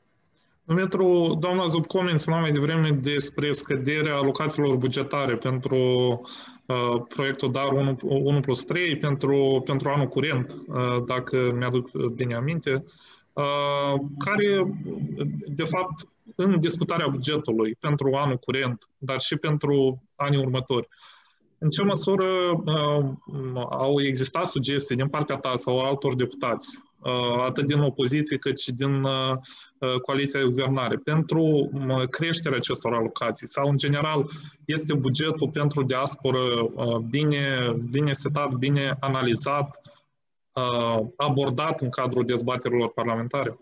Pentru doamna Zubco menționa mai devreme despre scăderea alocațiilor bugetare pentru uh, proiectul D A R unu plus trei pentru, pentru anul curent, uh, dacă mi-aduc bine aminte, uh, care, de fapt, în discutarea bugetului pentru anul curent, dar și pentru anii următori, în ce măsură uh, au existat sugestii din partea ta sau altor deputați, uh, atât din opoziție cât și din uh, coaliția de guvernare, pentru uh, creșterea acestor alocații? Sau, în general, este bugetul pentru diasporă uh, bine, bine setat, bine analizat, uh, abordat în cadrul dezbaterilor parlamentare?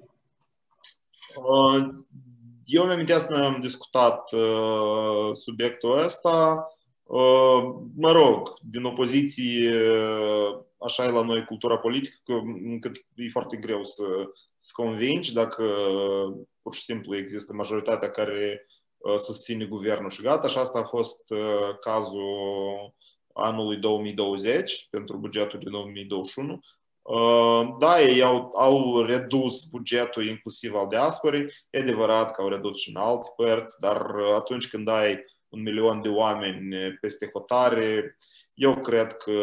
Uh, eu mi-am amintesc că am discutat uh, subiectul ăsta. Mă rog, din opoziție, așa e la noi cultura politică, încât e foarte greu să, să convingi dacă pur și simplu există majoritatea care susține guvernul și gata. Și asta a fost cazul anului două mii douăzeci pentru bugetul de două mii douăzeci și unu. Da, ei au, au redus bugetul inclusiv al diasporei. E adevărat că au redus și în alte părți, dar atunci când ai un milion de oameni peste hotare, eu cred că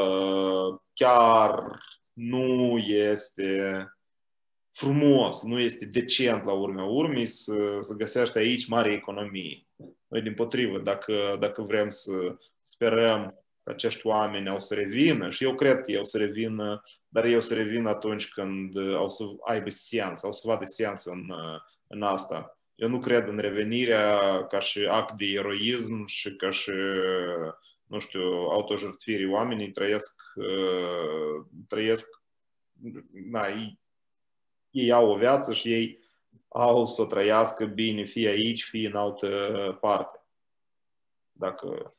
chiar nu este frumos, nu este decent la urmea urmei să, să găsești aici mari economii. Noi, dimpotrivă, dacă, dacă vrem să sperăm că acești oameni au să revină, și eu cred că ei au să revină, dar ei au să revină atunci când au să aibă sens, au să vadă sens în, în asta. Eu nu cred în revenirea ca și act de eroism și ca și, nu știu, autojertfirii. Oamenii trăiesc, trăiesc, na, ei, ei au o viață și ei au să o trăiască bine, fie aici, fie în altă parte. Dacă...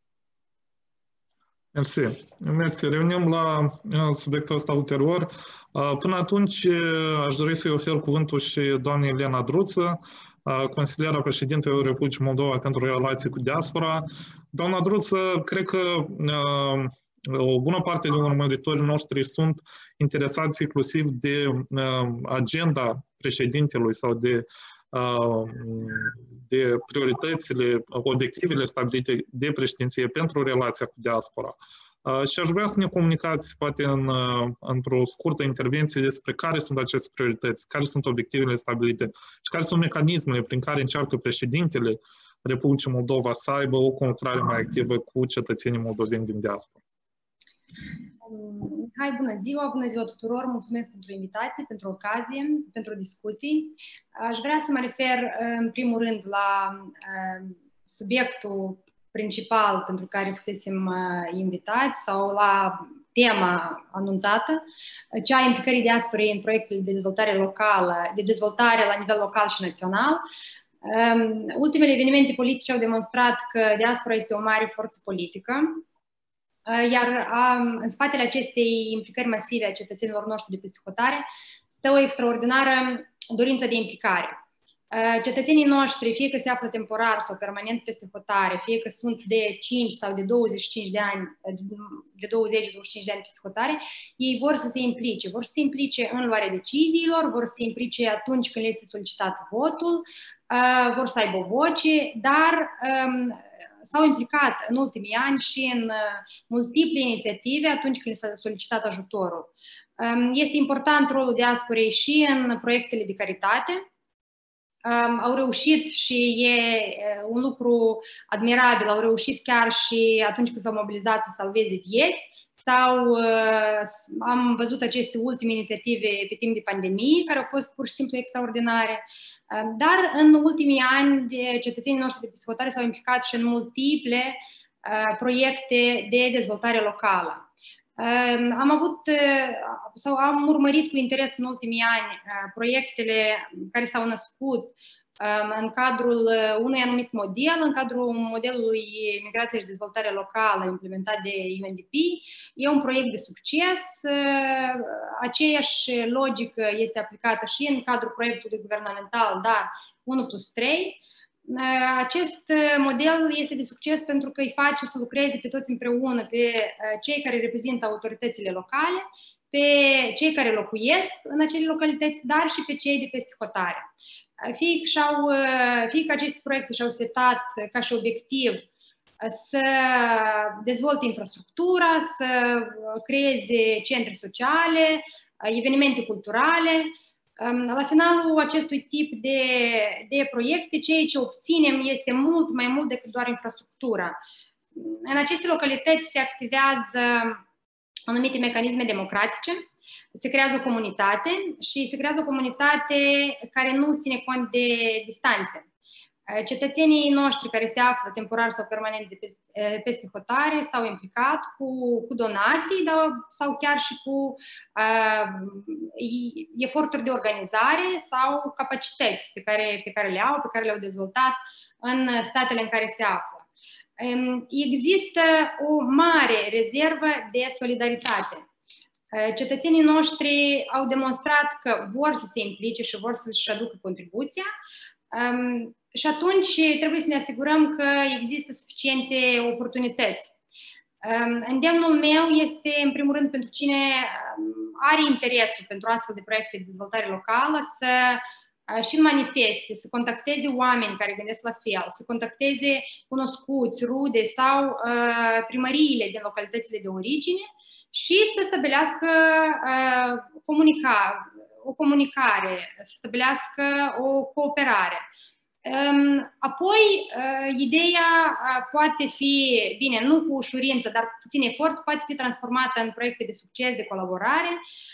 Mersi. Mersi. Revenim la subiectul ăsta ulterior. Până atunci, aș dori să-i ofer cuvântul și doamnei Elena Druță, consiliera președintelui Republicii Moldova pentru relații cu diaspora. Doamna Druță, cred că o bună parte din urmăritorii noștri sunt interesați inclusiv de agenda președintelui sau de, de prioritățile, obiectivele stabilite de președinție pentru relația cu diaspora. Și aș vrea să ne comunicați, poate în, într-o scurtă intervenție, despre care sunt aceste priorități, care sunt obiectivele stabilite și care sunt mecanismele prin care încearcă președintele Republicii Moldova să aibă o conlucrare mai activă cu cetățenii moldoveni din diaspora. Hai, bună ziua, bună ziua tuturor, mulțumesc pentru invitație, pentru ocazie, pentru discuții. Aș vrea să mă refer în primul rând la subiectul principal pentru care fusesem invitați sau la tema anunțată, cea a implicării diasporei în proiectele de dezvoltare locală, de dezvoltare la nivel local și național. Ultimele evenimente politice au demonstrat că diaspora este o mare forță politică, iar în spatele acestei implicări masive a cetățenilor noștri de peste hotare stă o extraordinară dorință de implicare. Cetățenii noștri, fie că se află temporar sau permanent peste hotare, fie că sunt de cinci sau de douăzeci și cinci de ani, de douăzeci douăzeci și cinci de ani peste hotare, ei vor să se implice, vor să se implice în luarea deciziilor, vor să se implice atunci când le este solicitat votul, vor să aibă voce, dar s-au implicat în ultimii ani și în multiple inițiative atunci când s-a solicitat ajutorul. Este important rolul diasporei și în proiectele de caritate. Au reușit și e un lucru admirabil, au reușit chiar și atunci când s-au mobilizat să salveze vieți, sau am văzut aceste ultime inițiative pe timp de pandemie, care au fost pur și simplu extraordinare. Dar în ultimii ani, cetățenii noștri de pe hotare s-au implicat și în multiple proiecte de dezvoltare locală. Am avut sau am urmărit cu interes în ultimii ani proiectele care s-au născut în cadrul unui anumit model, în cadrul modelului Migrație și Dezvoltare Locală implementat de U N D P. E un proiect de succes. Aceeași logică este aplicată și în cadrul proiectului guvernamental, dar unu plus trei. Acest model este de succes pentru că îi face să lucreze pe toți împreună, pe cei care reprezintă autoritățile locale, pe cei care locuiesc în acele localități, dar și pe cei de peste hotare. Fie că, fie că aceste proiecte și-au setat ca și obiectiv să dezvolte infrastructura, să creeze centre sociale, evenimente culturale. La finalul acestui tip de, de proiecte, ceea ce obținem este mult mai mult decât doar infrastructura. În aceste localități se activează anumite mecanisme democratice, se creează o comunitate și se creează o comunitate care nu ține cont de distanțe. Cetățenii noștri care se află temporar sau permanent de peste, peste hotare s-au implicat cu, cu donații dar, sau chiar și cu uh, eforturi de organizare sau capacități pe care, pe care le au, pe care le-au dezvoltat în statele în care se află. Um, există o mare rezervă de solidaritate. Cetățenii noștri au demonstrat că vor să se implice și vor să-și aducă contribuția. Um, și atunci trebuie să ne asigurăm că există suficiente oportunități. Um, îndemnul meu este, în primul rând, pentru cine are interesul pentru astfel de proiecte de dezvoltare locală, să uh, și manifeste, să contacteze oameni care gândesc la fel, să contacteze cunoscuți, rude sau uh, primăriile din localitățile de origine și să stabilească uh, comunica, o comunicare, să stabilească o cooperare. Apoi, ideea poate fi, bine, nu cu ușurință, dar cu puțin efort, poate fi transformată în proiecte de succes, de colaborare.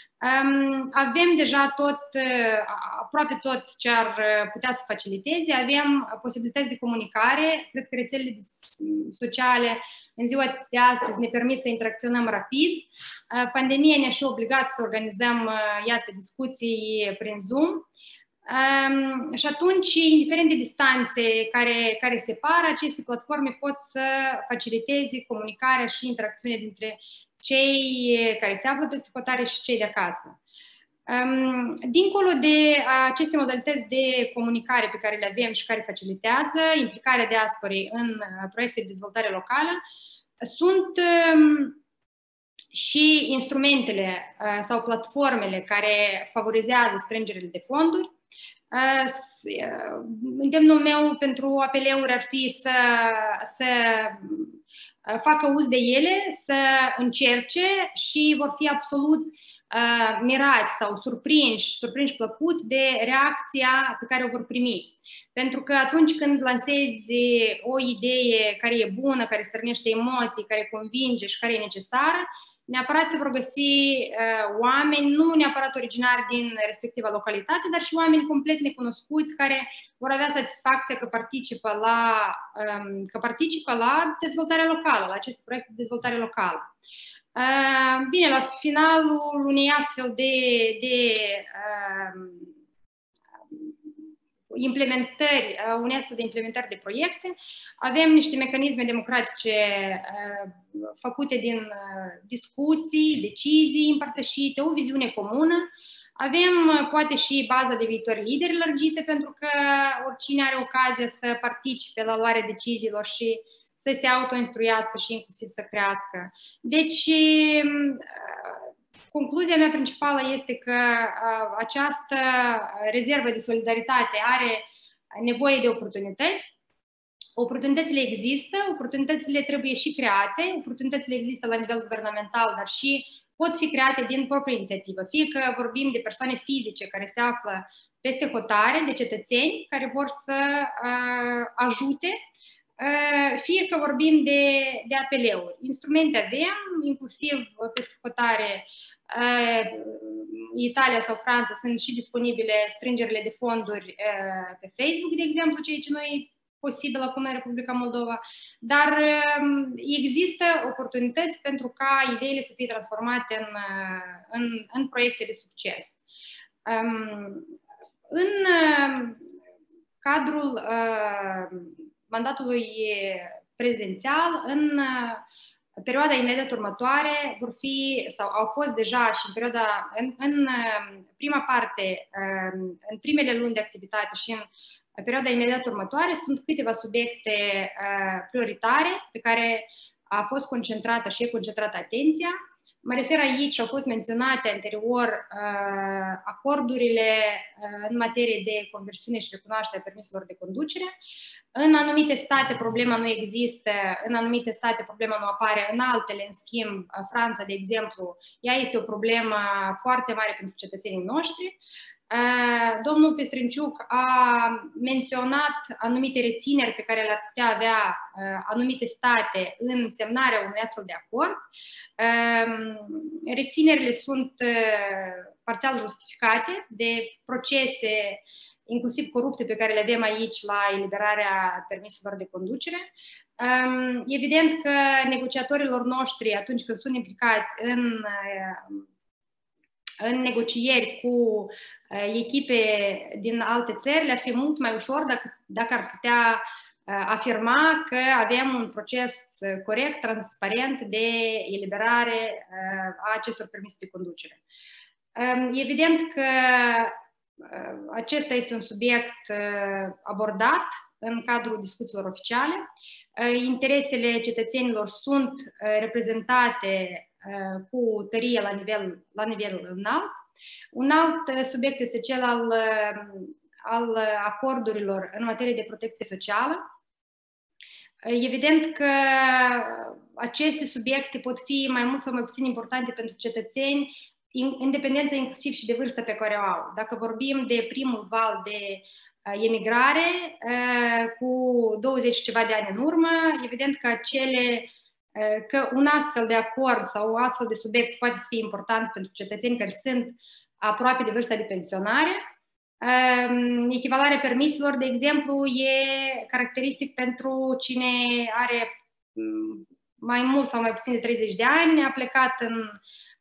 Avem deja tot, aproape tot ce ar putea să faciliteze, avem posibilități de comunicare, cred că rețelele sociale în ziua de astăzi ne permit să interacționăm rapid. Pandemia ne-a și obligat să organizăm, iată, discuții prin Zoom. Um, și atunci, indiferent de distanțe care, care separă, aceste platforme pot să faciliteze comunicarea și interacțiunea dintre cei care se află peste hotare și cei de acasă. Um, dincolo de aceste modalități de comunicare pe care le avem și care facilitează implicarea diasporei în proiecte de dezvoltare locală, sunt um, și instrumentele uh, sau platformele care favorizează strângerile de fonduri. Uh, îndemnul meu pentru A P L-uri ar fi să, să facă uz de ele, să încerce și vor fi absolut uh, mirați sau surprinși, surprinși plăcut de reacția pe care o vor primi. Pentru că atunci când lansezi o idee care e bună, care stârnește emoții, care convinge și care e necesară, neapărat se vor găsi uh, oameni, nu neapărat originari din respectiva localitate, dar și oameni complet necunoscuți care vor avea satisfacția că participă la, um, că participă la dezvoltarea locală, la acest proiect de dezvoltare locală. Uh, bine, la finalul unei astfel de, de uh, implementări, uh, unei astfel de implementări de proiecte, avem niște mecanisme democratice uh, făcute din uh, discuții, decizii împărtășite, o viziune comună. Avem uh, poate și baza de viitori lideri lărgite, pentru că oricine are ocazia să participe la luarea deciziilor și să se autoinstruiască și inclusiv să crească. Deci, uh, concluzia mea principală este că uh, această rezervă de solidaritate are nevoie de oportunități. Oportunitățile există, oportunitățile trebuie și create, oportunitățile există la nivel guvernamental, dar și pot fi create din proprie inițiativă. Fie că vorbim de persoane fizice care se află peste hotare, de cetățeni care vor să uh, ajute, uh, fie că vorbim de, de A P L-uri. Instrumente avem, inclusiv peste hotare, uh, Italia sau Franța sunt și disponibile strângerile de fonduri uh, pe Facebook, de exemplu, ceea ce noi posibil acum în Republica Moldova, dar există oportunități pentru ca ideile să fie transformate în, în, în proiecte de succes. În cadrul mandatului prezidențial, în perioada imediat următoare vor fi, sau au fost deja și în perioada, în, în prima parte, în primele luni de activitate și în În perioada imediat următoare sunt câteva subiecte uh, prioritare pe care a fost concentrată și e concentrată atenția. Mă refer aici, au fost menționate anterior uh, acordurile uh, în materie de conversiune și recunoaștere a permiselor de conducere. În anumite state problema nu există, în anumite state problema nu apare, în altele, în schimb, Franța, de exemplu, ea este o problemă foarte mare pentru cetățenii noștri. Domnul Pestrinciuc a menționat anumite rețineri pe care le-ar putea avea anumite state în semnarea unui astfel de acord. Reținerile sunt parțial justificate de procese, inclusiv corupte, pe care le avem aici la eliberarea permiselor de conducere. Evident că negociatorilor noștri, atunci când sunt implicați în în negocieri cu uh, echipe din alte țări, le-ar fi mult mai ușor dacă, dacă ar putea uh, afirma că avem un proces corect, transparent de eliberare uh, a acestor permise de conducere. Uh, evident că uh, acesta este un subiect uh, abordat în cadrul discuțiilor oficiale. Uh, interesele cetățenilor sunt uh, reprezentate cu tărie la nivel, la nivel înalt. Un alt subiect este cel al, al acordurilor în materie de protecție socială. Evident că aceste subiecte pot fi mai mult sau mai puțin importante pentru cetățeni, independență inclusiv și de vârstă pe care o au. Dacă vorbim de primul val de emigrare cu douăzeci și ceva de ani în urmă, evident că acele că un astfel de acord sau un astfel de subiect poate să fie important pentru cetățeni care sunt aproape de vârsta de pensionare. Echivalarea permiselor, de exemplu, e caracteristic pentru cine are mai mult sau mai puțin de treizeci de ani, a plecat în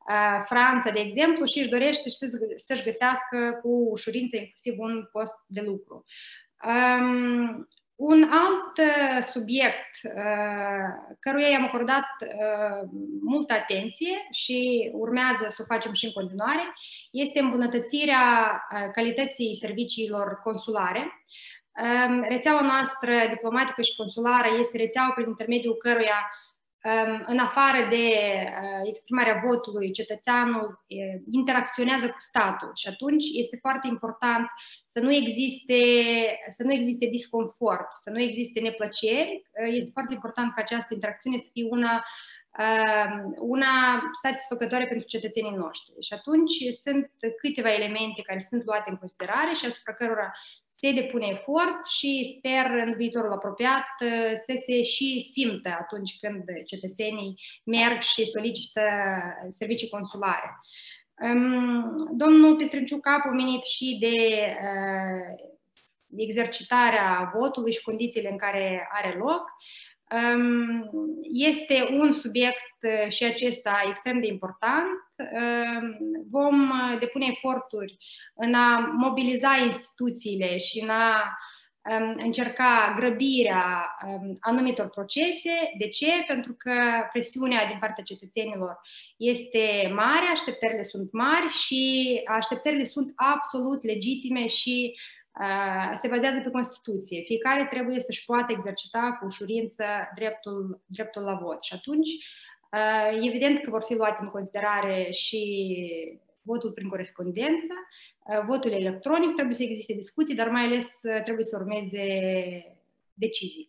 Franța, de exemplu, și își dorește să-și găsească cu ușurință inclusiv un post de lucru. Um, un alt subiect uh, căruia i-am acordat uh, multă atenție și urmează să o facem și în continuare este îmbunătățirea uh, calității serviciilor consulare. Um, rețeaua noastră diplomatică și consulară este rețeaua prin intermediul căruia în afară de exprimarea votului, cetățeanul interacționează cu statul și atunci este foarte important să nu existe, să nu existe disconfort, să nu existe neplăceri. Este foarte important ca această interacțiune să fie una, una satisfăcătoare pentru cetățenii noștri. Și atunci sunt câteva elemente care sunt luate în considerare și asupra cărora se depune efort și sper în viitorul apropiat să se și simtă atunci când cetățenii merg și solicită servicii consulare. Domnul Pistrânciuc a pomenit și de exercitarea votului și condițiile în care are loc. Este un subiect și acesta extrem de important. Vom depune eforturi în a mobiliza instituțiile și în a încerca grăbirea anumitor procese. De ce? Pentru că presiunea din partea cetățenilor este mare, așteptările sunt mari și așteptările sunt absolut legitime și se bazează pe Constituție. Fiecare trebuie să-și poată exercita cu ușurință dreptul, dreptul la vot. Și atunci, evident că vor fi luate în considerare și votul prin corespondență, votul electronic, trebuie să existe discuții, dar mai ales trebuie să urmeze decizii.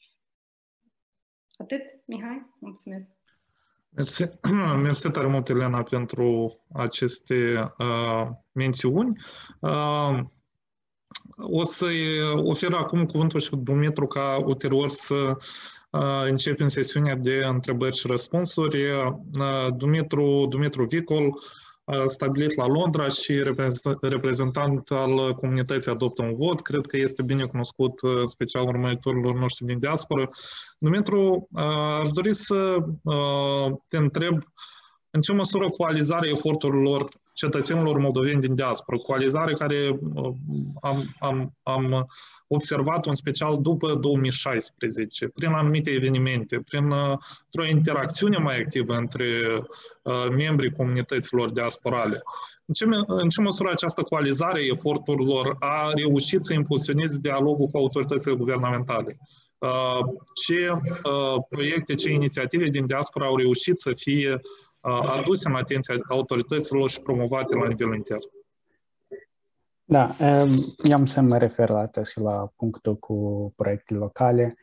Atât, Mihai? Mulțumesc! Mersi, mersi tare mult, Elena, pentru aceste uh, mențiuni. Uh, O să-i ofer acum cuvântul și Dumitru ca ulterior să uh, începem sesiunea de întrebări și răspunsuri. Uh, Dumitru, Dumitru Vicol, uh, stabilit la Londra și reprezentant al comunității Adoptă un Vot. Cred că este bine cunoscut uh, special urmăritorilor noștri din diasporă. Dumitru, uh, aș dori să uh, te întreb în ce măsură coalizarea eforturilor cetățenilor moldoveni din diaspora, coalizare care am, am, am observat în special după două mii șaisprezece, prin anumite evenimente, prin o interacțiune mai activă între uh, membrii comunităților diasporale. În ce, în ce măsură această coalizare a eforturilor a reușit să impulsioneze dialogul cu autoritățile guvernamentale? Uh, ce uh, proiecte, ce inițiative din diaspora au reușit să fie aduse în atenția autorităților și promovate la nivel intern? Da, eu am să mă refer la și la punctul cu proiectele locale.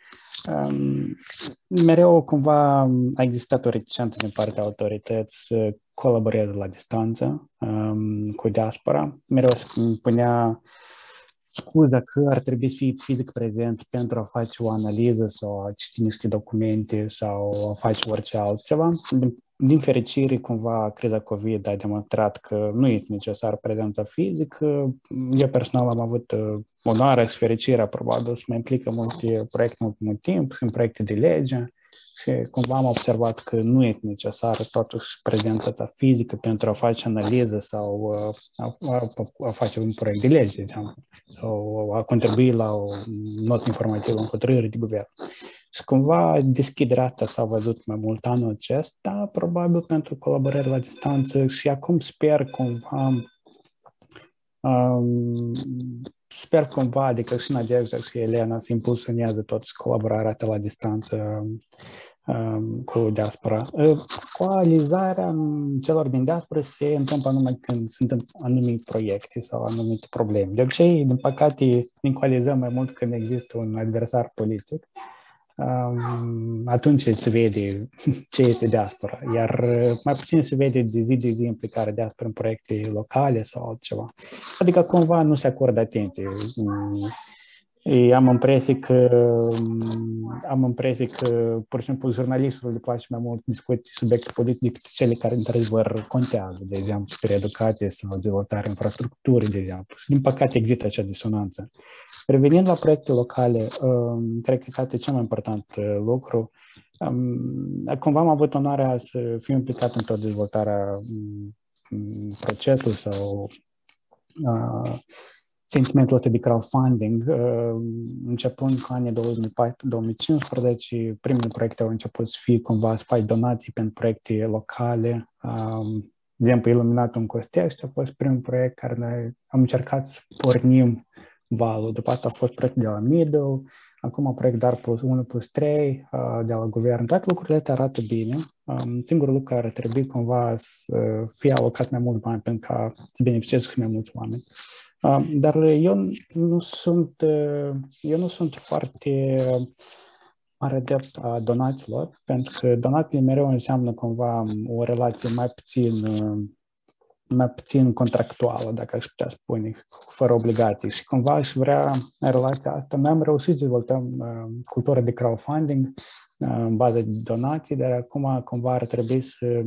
Mereu cumva a existat o reticență din partea autorității să colaboreze la distanță cu diaspora. Mereu se punea scuza că ar trebui să fie fizic prezent pentru a face o analiză sau a citi niște documente sau a face orice altceva. Din fericire, cumva, criza COVID a demonstrat că nu este necesar prezența fizică. Eu personal am avut onoarea și fericirea, probabil, să mă implică multe proiecte mult, mult timp, în proiecte de lege și cumva am observat că nu este necesar totuși prezența fizică pentru a face analiză sau a, a, a face un proiect de lege, de exemplu, sau a contribui la o notă informativă în hotărâre de guvern. Și cumva deschiderea asta s-a văzut mai mult anul acesta, probabil pentru colaborare la distanță și acum sper cumva, um, sper cumva, adică și Nadejda și Elena se impulsionează toți colaborarea asta la distanță um, cu diaspora. Coalizarea celor din diaspora se întâmplă numai când sunt anumite proiecte sau anumite probleme. De obicei, din păcate, ne coalizăm mai mult când există un adversar politic. Um, atunci se vede ce este diaspora, iar mai puțin se vede de zi de zi implicarea diaspora în proiecte locale sau altceva. Adică cumva nu se acordă atenție. Și am impresie că, am impresie că, pur și simplu, jurnalistul le place mai mult discuții subiecte politice decât cele care, într-adevăr, contează, de exemplu, spre educație sau dezvoltarea infrastructurii, de exemplu. Și, din păcate, există acea disonanță. Revenind la proiecte locale, cred că este cel mai important lucru. Cumva am avut onoarea să fiu implicat în tot dezvoltarea procesului sau sentimentul ăsta de crowdfunding, începând cu anii două mii paisprezece două mii cincisprezece, primele proiecte au început să fie cumva să faci donații pentru proiecte locale. De exemplu, Iluminatul în Costești a fost primul proiect care noi am încercat să pornim valul. După asta a fost proiect de la Middle, acum proiect doar plus unu plus trei de la guvern. Toate lucrurile astea arată bine. Singurul lucru care ar trebui cumva să fie alocat mai mult bani pentru ca să beneficieze și mai mulți oameni. Dar eu nu sunt, eu nu sunt foarte mare adept a donațiilor, pentru că donațiile mereu înseamnă cumva o relație mai puțin, mai puțin contractuală, dacă aș putea spune, fără obligații. Și cumva aș vrea în relația asta. Noi am reușit să dezvoltăm cultura de crowdfunding în bază de donații, dar acum cumva ar trebui să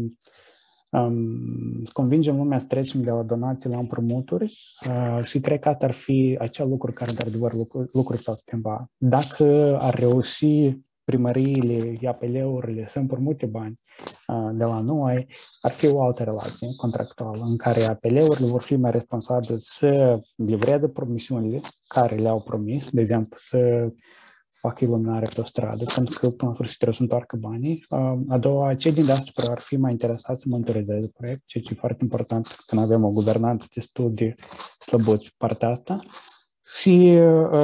Um, să convingem lumea să trecem de la donații la împrumuturi uh, și cred că asta ar fi acel lucru care, într-adevăr, lucruri, lucruri s-au schimbat. Dacă ar reuși primăriile, I A P L-urile să împrumute bani uh, de la noi, ar fi o altă relație contractuală în care I A P L-urile vor fi mai responsabile să livreze promisiunile care le-au promis, de exemplu, să fac iluminare pe o stradă, pentru că până la sfârșit trebuie să întoarcă banii. A doua, cei din diaspora ar fi mai interesați să monitorizeze proiect, ceea ce e foarte important când avem o guvernanță destul de slăbuți pe partea asta. Și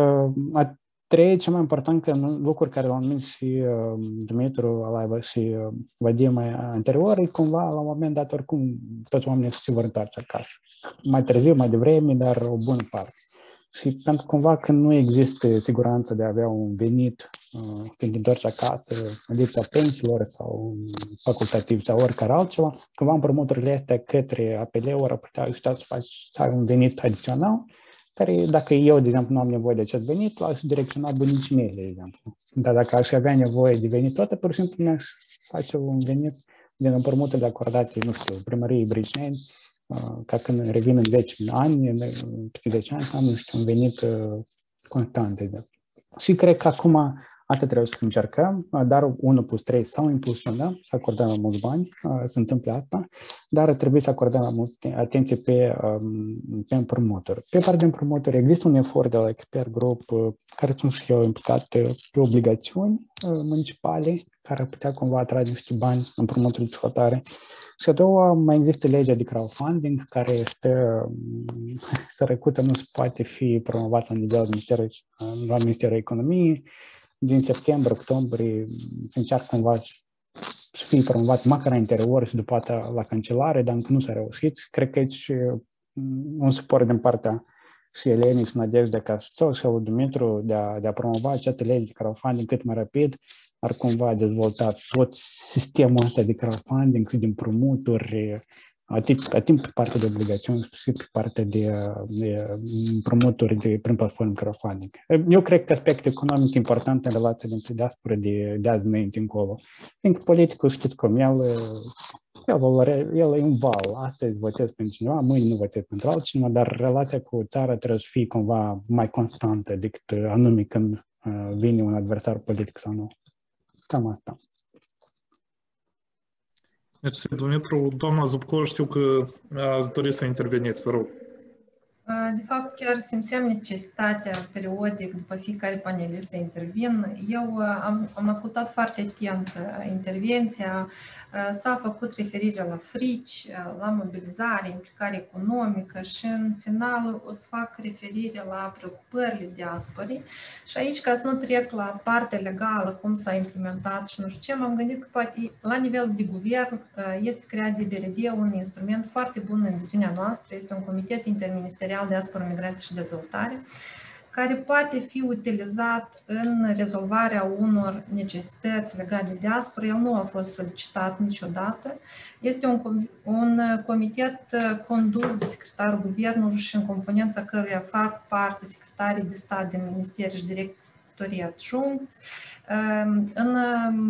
a treia, cel mai important, că lucruri care l-au numit și Dumitru Alaiva și Vadim mai anterior, e cumva, la un moment dat, oricum, toți oamenii se vor întoarce acasă. Mai târziu, mai devreme, dar o bună parte. Și pentru cumva că nu există siguranța de a avea un venit uh, când te întorci acasă, în lipsa pensiilor sau facultativ sau oricare altceva, cumva împrumuturile astea către A P L-uri ar putea ajuta să faci să ai un venit adițional, care dacă eu, de exemplu, nu am nevoie de acest venit, l-aș direcționa bunicii mei, de exemplu. Dar dacă aș avea nevoie de venit toată, pur și simplu mi-aș face un venit din împrumuturile acordate, nu știu, primăriei Briceni, ca când revin în zece ani, în zece ani, am un venit constant. Și cred că acum asta trebuie să încercăm, dar unu plus trei sau impulsionăm, să acordăm mai mulți bani, se întâmplă asta, dar trebuie să acordăm mai mult atenție pe, pe împrumuturi. Pe partea de împrumuturi există un efort de la Expert Group, care sunt și eu implicat pe obligațiuni municipale, care ar putea cumva atrage niște bani împrumuturi de dezvoltare. Și a doua, mai există legea de crowdfunding, care este sărăcută, nu se poate fi promovat la nivel Ministerului, la Ministerul Economiei. Din septembrie, octombrie, se încearcă cumva să fie promovat măcar în interior și după aceea la cancelare, dar încă nu s-a reușit. Cred că aici un suport din partea și Elenii și Nadejde Castor și lui Dumitru de a, de a promova această lege de crowdfunding cât mai rapid, ar cumva dezvolta tot sistemul ăsta de crowdfunding și de împrumuturi, atât, atât pe partea de obligațiuni, și pe partea de, de împrumuturi de, prin platformă crowdfunding. Eu cred că aspectul economic important în relația dintre diaspora de, de azi înainte încolo. Fiindcă politicul, știți cum, el, el, el e un val. Astăzi votez pentru cineva, mâine nu votez pentru altcineva, dar relația cu țara trebuie să fie cumva mai constantă decât anume când vine un adversar politic sau nu. Cam asta. Mersi, Dumitru. Doamna Zubco, știu că ați dorit să interveniți, vă rog. De fapt, chiar simțeam necesitatea periodic, după fiecare panelist să intervin. Eu am, am ascultat foarte atent intervenția, s-a făcut referire la frici, la mobilizare, implicare economică și în final o să fac referire la preocupările diasporii. Și aici, ca să nu trec la partea legală, cum s-a implementat și nu știu ce, m-am gândit că poate la nivel de guvern este creat de B R D un instrument foarte bun în viziunea noastră, este un comitet interministerial Diaspora, Migrație și Dezvoltare, care poate fi utilizat în rezolvarea unor necesități legate de diaspora. El nu a fost solicitat niciodată. Este un, un comitet condus de secretarul Guvernului și în componența căruia fac parte secretarii de stat din Ministeri și directorii adjuncți. În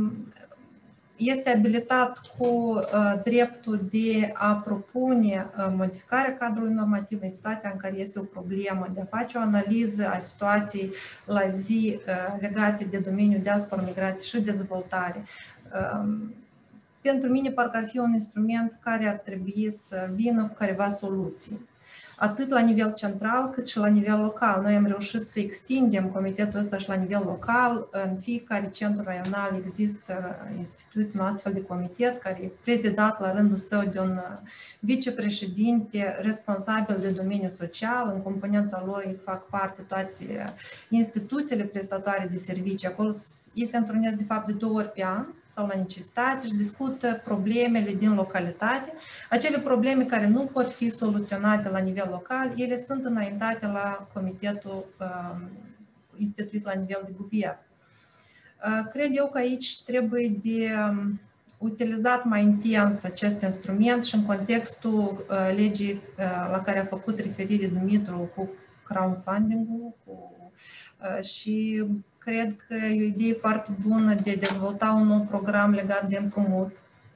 Este abilitat cu uh, dreptul de a propune uh, modificarea cadrului normativ în situația în care este o problemă, de a face o analiză a situației la zi uh, legate de domeniul diaspora, migrație și dezvoltare. Uh, pentru mine parcă ar fi un instrument care ar trebui să vină cu careva soluții, atât la nivel central cât și la nivel local. Noi am reușit să extindem comitetul ăsta și la nivel local. În fiecare centru raional există instituit un astfel de comitet care e prezidat la rândul său de un vicepreședinte responsabil de domeniul social. În componența lui fac parte toate instituțiile prestatoare de servicii. Acolo ei se întrunesc de fapt de două ori pe an sau la necesitate și discută problemele din localitate. Acele probleme care nu pot fi soluționate la nivel local, ele sunt înaintate la comitetul uh, instituit la nivel de guvern. Uh, cred eu că aici trebuie de um, utilizat mai intens acest instrument și în contextul uh, legii uh, la care a făcut referire Dumitru cu crowdfunding-ul cu, uh, și cred că e o idee foarte bună de a dezvolta un nou program legat de împrumut.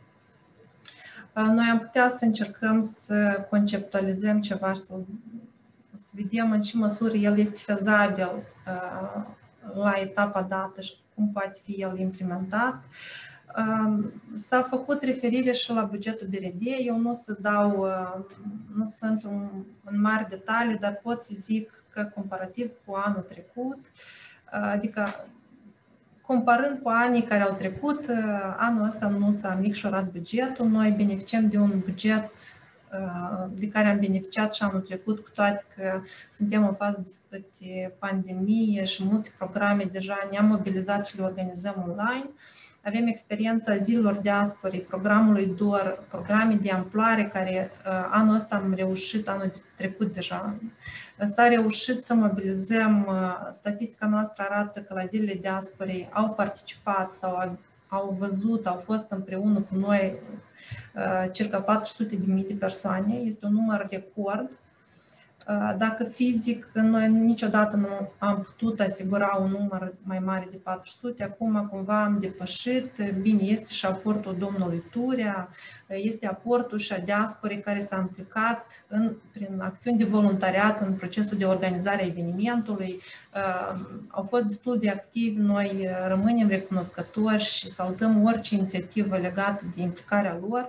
Noi am putea să încercăm să conceptualizăm ceva și să, să vedem în ce măsură el este fezabil uh, la etapa dată și cum poate fi el implementat. Uh, s-a făcut referire și la bugetul B R D. Eu nu să dau, uh, nu sunt în, în mari detalii, dar pot să zic că comparativ cu anul trecut, uh, adică comparând cu anii care au trecut, anul ăsta nu s-a micșorat bugetul. Noi beneficiem de un buget de care am beneficiat și anul trecut, cu toate că suntem în fază de pandemie și multe programe deja ne-am mobilizat și le organizăm online. Avem experiența zilelor diasporei, programului D O R, programe de amploare care anul ăsta am reușit, anul trecut deja, s-a reușit să mobilizăm. Statistica noastră arată că la zilele diasporei au participat sau au, au văzut, au fost împreună cu noi circa patru sute de mii de persoane. Este un număr record. Dacă fizic noi niciodată nu am putut asigura un număr mai mare de patru sute, acum cumva am depășit. Bine, este și aportul domnului Turea, este aportul și a diasporei care s-a implicat în, prin acțiuni de voluntariat în procesul de organizare a evenimentului. Au fost destul de activi, noi rămânem recunoscători și salutăm orice inițiativă legată de implicarea lor.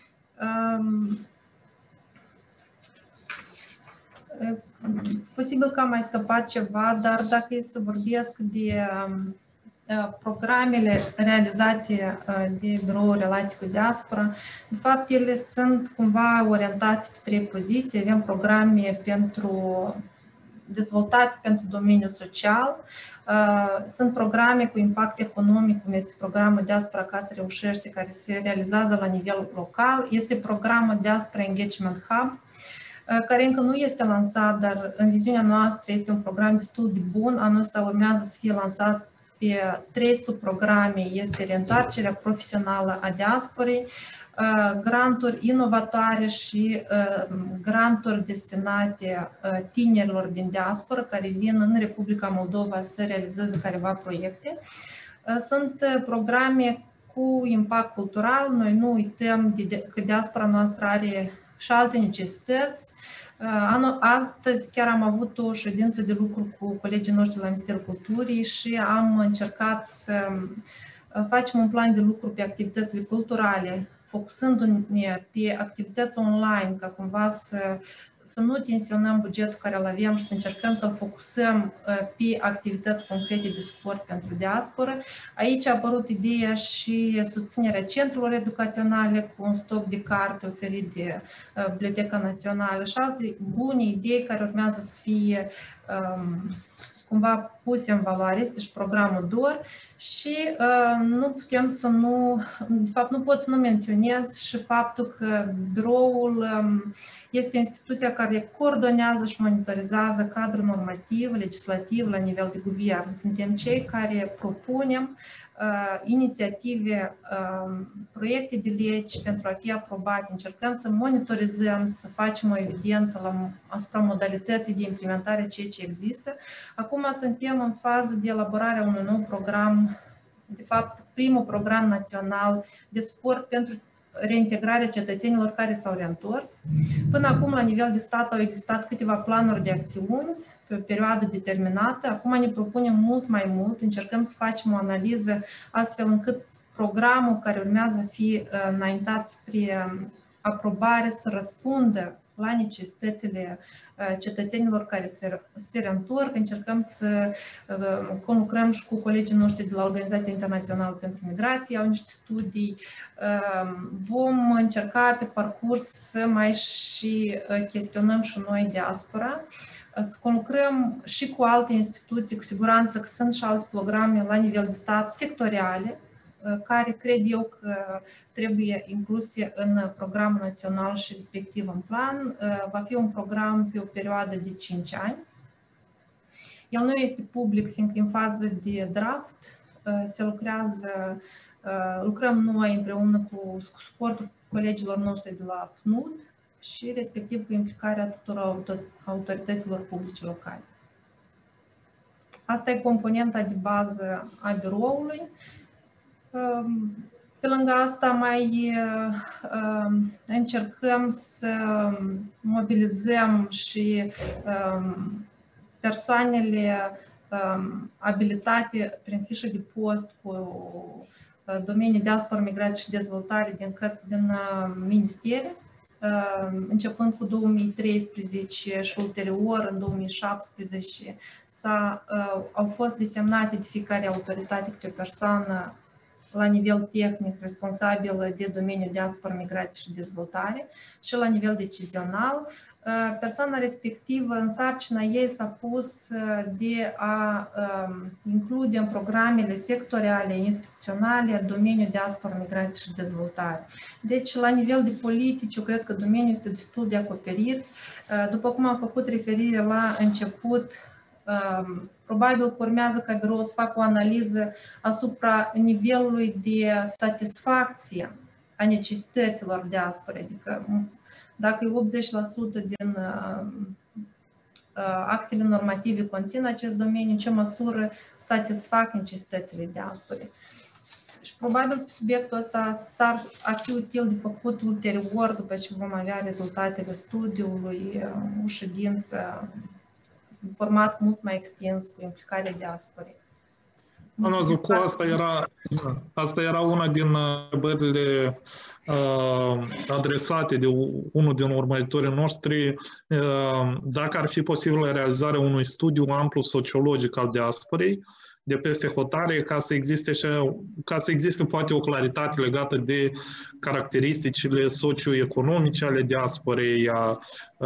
Posibil că am mai scăpat ceva, dar dacă e să vorbesc de programele realizate de Biroul Relații cu Diaspora, de fapt ele sunt cumva orientate pe trei poziții. Avem programe pentru dezvoltate pentru domeniul social, sunt programe cu impact economic, cum este programul Diaspora Acasă Reușește, care se realizează la nivel local, este programul Diaspora Engagement Hub, care încă nu este lansat, dar în viziunea noastră este un program destul de bun. Anul ăsta urmează să fie lansat pe trei subprograme. Este reîntoarcerea profesională a diasporei, granturi inovatoare și granturi destinate tinerilor din diasporă care vin în Republica Moldova să realizeze careva proiecte. Sunt programe cu impact cultural. Noi nu uităm că diaspora noastră are și alte necesități. Astăzi chiar am avut o ședință de lucru cu colegii noștri la Ministerul Culturii și am încercat să facem un plan de lucru pe activitățile culturale, focusându-ne pe activități online, ca cumva să, să nu tensionăm bugetul care îl avem și să încercăm să-l focusăm pe activități concrete de suport pentru diasporă. Aici a apărut ideea și susținerea centrelor educaționale cu un stoc de carte oferit de Biblioteca Națională și alte bune idei care urmează să fie um, cumva puse în valoare, este și programul D O R și uh, nu putem să nu, de fapt nu pot să nu menționez și faptul că biroul um, este instituția care coordonează și monitorizează cadrul normativ, legislativ la nivel de guvern. Suntem cei care propunem uh, inițiative, uh, proiecte de legi pentru a fi aprobate. Încercăm să monitorizăm, să facem o evidență la, asupra modalității de implementare a ceea ce există. Acum suntem în fază de elaborare a unui nou program, de fapt primul program național de suport pentru reintegrarea cetățenilor care s-au reîntors. Până acum, la nivel de stat, au existat câteva planuri de acțiuni pe o perioadă determinată. Acum ne propunem mult mai mult, încercăm să facem o analiză astfel încât programul care urmează să fie înaintat spre aprobare să răspundă la necesitățile cetățenilor care se, se reîntorc. Încercăm să conlucrăm și cu colegii noștri de la Organizația Internațională pentru Migrație, au niște studii. Vom încerca pe parcurs să mai și chestionăm și noi diaspora, să conlucrăm și cu alte instituții, cu siguranță că sunt și alte programe la nivel de stat sectoriale, care cred eu că trebuie incluse în programul național și respectiv în plan. Va fi un program pe o perioadă de cinci ani. El nu este public, fiindcă în fază de draft se lucrează, lucrăm noi împreună cu suportul colegilor noștri de la P N U D și respectiv cu implicarea tuturor autorităților publice locale. Asta e componenta de bază a biroului. Pe lângă asta mai încercăm să mobilizăm și persoanele abilitate prin fișă de post cu domeniul diaspora, migrație și dezvoltare din, din ministere, începând cu două mii treisprezece și ulterior, în două mii șaptesprezece, au fost desemnate de fiecare autoritate câte o persoană la nivel tehnic responsabilă de domeniul diaspora, migrație și dezvoltare și la nivel decizional. Persoana respectivă, în sarcina ei s-a pus de a include în programele sectoriale, instituționale, domeniul diaspora, migrație și dezvoltare. Deci, la nivel de politici, eu cred că domeniul este destul de acoperit. După cum am făcut referire la început, probabil că urmează ca birou să facă o analiză asupra nivelului de satisfacție a necesităților diasporei. Adică dacă optzeci la sută din actele normative conțin acest domeniu, în ce măsură satisfac necesitățile diasporei. Și probabil pe subiectul ăsta s-ar fi util de făcut ulterior, după ce vom avea rezultatele studiului, o ședință în format mult mai extins cu implicarea diasporei. Mulțumesc. Cu asta era, asta era una din întrebările uh, adresate de unul din urmăritorii noștri, uh, dacă ar fi posibil realizarea unui studiu amplu sociologic al diasporei de peste hotare, ca să existe și, ca să existe poate o claritate legată de caracteristicile socioeconomice ale diasporei, a,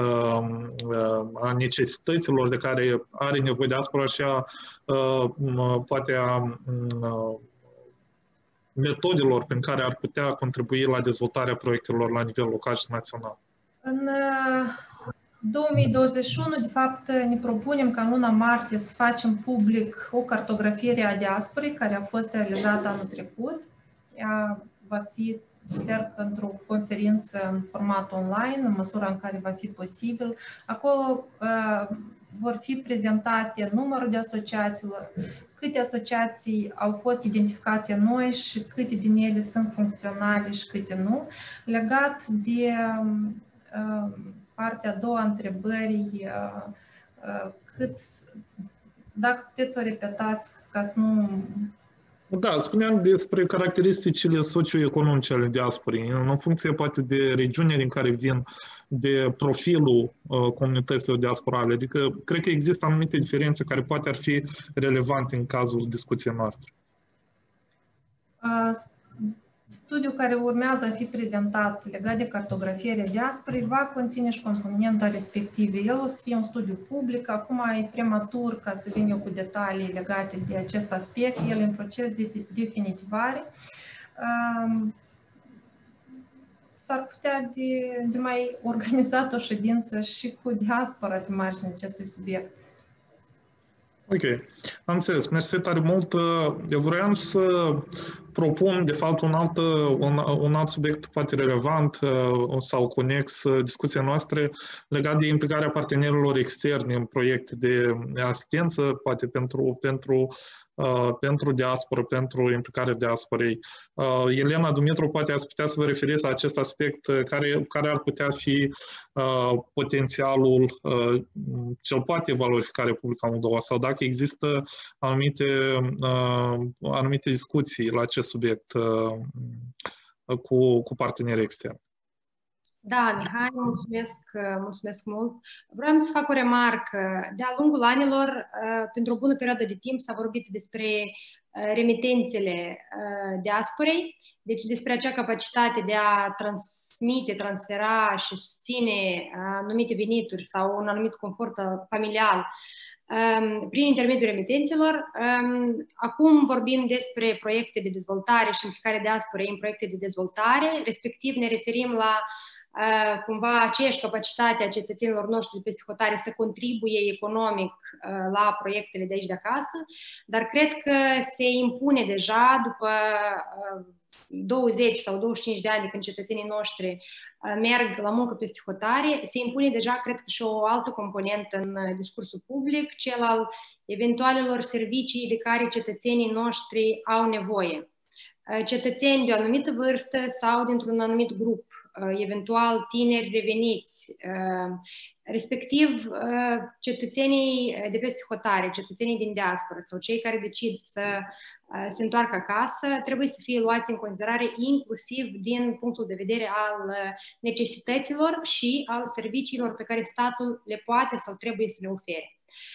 a necesităților de care are nevoie diaspora și a, a poate a, a metodelor prin care ar putea contribui la dezvoltarea proiectelor la nivel local și național. În două mii douăzeci și unu, de fapt, ne propunem ca în luna martie să facem public o cartografiere a diasporei care a fost realizată anul trecut. Ea va fi, sper că într-o conferință în format online, în măsura în care va fi posibil. Acolo uh, vor fi prezentate numărul de asociațiilor, câte asociații au fost identificate noi și câte din ele sunt funcționale și câte nu. Legat de uh, partea a doua a întrebării, cât, dacă puteți să o repetați ca să nu... Da, spuneam despre caracteristicile socioeconomice ale diasporei, în funcție poate de regiunea din care vin, de profilul uh, comunităților diasporale. Adică, cred că există anumite diferențe care poate ar fi relevante în cazul discuției noastre. Uh, Studiul care urmează a fi prezentat legat de cartografierea diasporei va conține și componenta respectivă. El o să fie un studiu public, acum e prematur ca să vin eu cu detalii legate de acest aspect, el e în proces de definitivare. S-ar putea de, de mai organizat o ședință și cu diaspora pe marginea acestui subiect. Ok, am înțeles. Mersi tare mult. Eu vreau să propun, de fapt, un alt, un, un alt subiect poate relevant sau conex discuția noastră legat de implicarea partenerilor externi în proiecte de asistență, poate pentru, pentru Uh, pentru diaspora, pentru implicarea diasporei. Uh, Elena Dumitru, poate ați putea să vă referiți la acest aspect, care, care ar putea fi uh, potențialul uh, cel poate valorifica Republica Moldova sau dacă există anumite, uh, anumite discuții la acest subiect uh, cu, cu partenerii externi. Da, Mihai, mulțumesc, mulțumesc mult. Vreau să fac o remarcă. De-a lungul anilor, pentru o bună perioadă de timp, s-a vorbit despre remitențele diasporei, deci despre acea capacitate de a transmite, transfera și susține anumite venituri sau un anumit confort familial prin intermediul remitențelor. Acum vorbim despre proiecte de dezvoltare și implicarea diasporei în proiecte de dezvoltare, respectiv ne referim la cumva aceeași capacitate a cetățenilor noștri de peste hotare să contribuie economic la proiectele de aici de acasă, dar cred că se impune deja după douăzeci sau douăzeci și cinci de ani de când cetățenii noștri merg la muncă peste hotare, se impune deja, cred că, și o altă componentă în discursul public, cel al eventualelor servicii de care cetățenii noștri au nevoie. Cetățeni de o anumită vârstă sau dintr-un anumit grup, eventual tineri reveniți, respectiv cetățenii de peste hotare, cetățenii din diaspora sau cei care decid să se întoarcă acasă, trebuie să fie luați în considerare inclusiv din punctul de vedere al necesităților și al serviciilor pe care statul le poate sau trebuie să le ofere.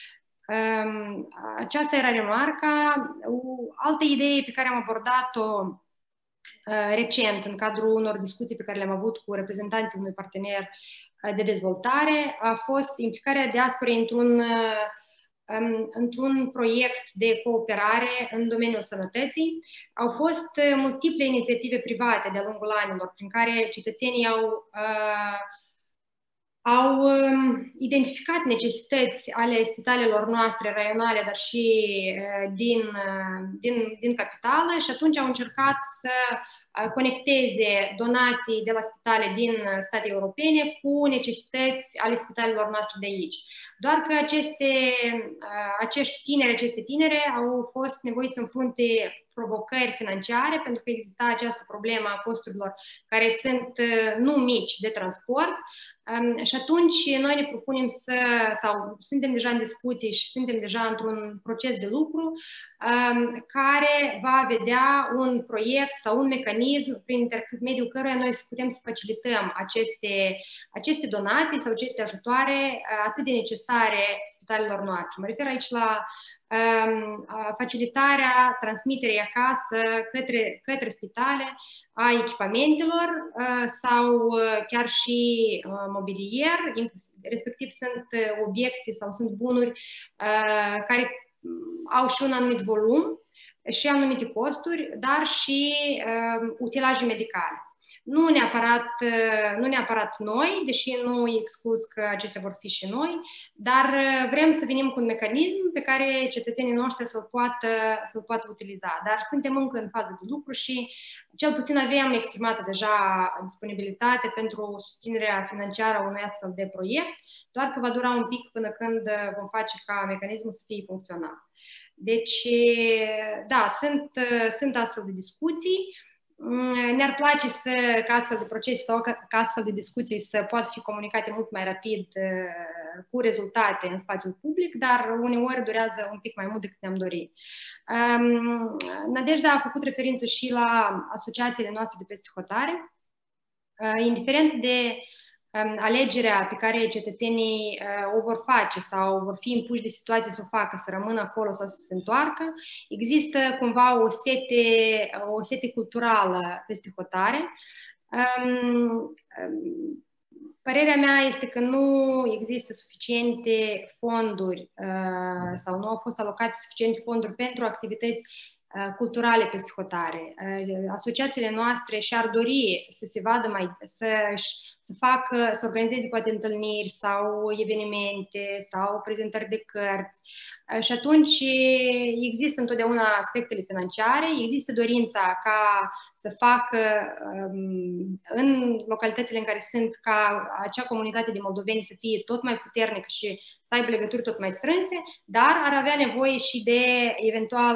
Aceasta era remarca. O altă idee pe care am abordat-o recent în cadrul unor discuții pe care le-am avut cu reprezentanții unui partener de dezvoltare a fost implicarea diasporei într-un, într-un proiect de cooperare în domeniul sănătății. Au fost multiple inițiative private de-a lungul anilor prin care cetățenii au au um, identificat necesități ale spitalelor noastre raionale, dar și uh, din, uh, din, din capitală și atunci au încercat să uh, conecteze donații de la spitale din state europene cu necesități ale spitalelor noastre de aici. Doar că aceste, uh, acești tineri, aceste tinere au fost nevoiți să înfrunte provocări financiare, pentru că exista această problemă a costurilor care sunt uh, nu mici de transport. Um, și atunci noi ne propunem să, sau suntem deja în discuții și suntem deja într-un proces de lucru um, care va vedea un proiect sau un mecanism prin intermediul căruia noi putem să facilităm aceste, aceste donații sau aceste ajutoare atât de necesare spitalelor noastre. Mă refer aici la facilitarea transmiterii acasă către, către spitale a echipamentelor sau chiar și mobilier, respectiv sunt obiecte sau sunt bunuri care au și un anumit volum și anumite costuri, dar și utilaje medicale. Nu neapărat, nu neapărat noi, deși nu e exclus că acestea vor fi și noi, dar vrem să venim cu un mecanism pe care cetățenii noștri să-l poată, să-l poată utiliza. Dar suntem încă în fază de lucru și cel puțin avem exprimată deja disponibilitate pentru susținerea financiară a unui astfel de proiect, doar că va dura un pic până când vom face ca mecanismul să fie funcțional. Deci, da, sunt, sunt astfel de discuții. Ne-ar place să, ca astfel de procese sau ca, ca astfel de discuții să poată fi comunicate mult mai rapid cu rezultate în spațiul public, dar uneori durează un pic mai mult decât ne-am dorit. Nadejda a făcut referință și la asociațiile noastre de peste hotare. Indiferent de alegerea pe care cetățenii o vor face sau vor fi impuși de situație să o facă, să rămână acolo sau să se întoarcă, există cumva o sete, o sete culturală peste hotare. Părerea mea este că nu există suficiente fonduri sau nu au fost alocate suficiente fonduri pentru activități culturale peste hotare. Asociațiile noastre și-ar dori să se vadă mai, să, să facă, să organizeze poate întâlniri sau evenimente sau prezentări de cărți. Și atunci există întotdeauna aspectele financiare, există dorința ca să facă în localitățile în care sunt, ca acea comunitate de moldoveni să fie tot mai puternică și să aibă legături tot mai strânse, dar ar avea nevoie și de eventual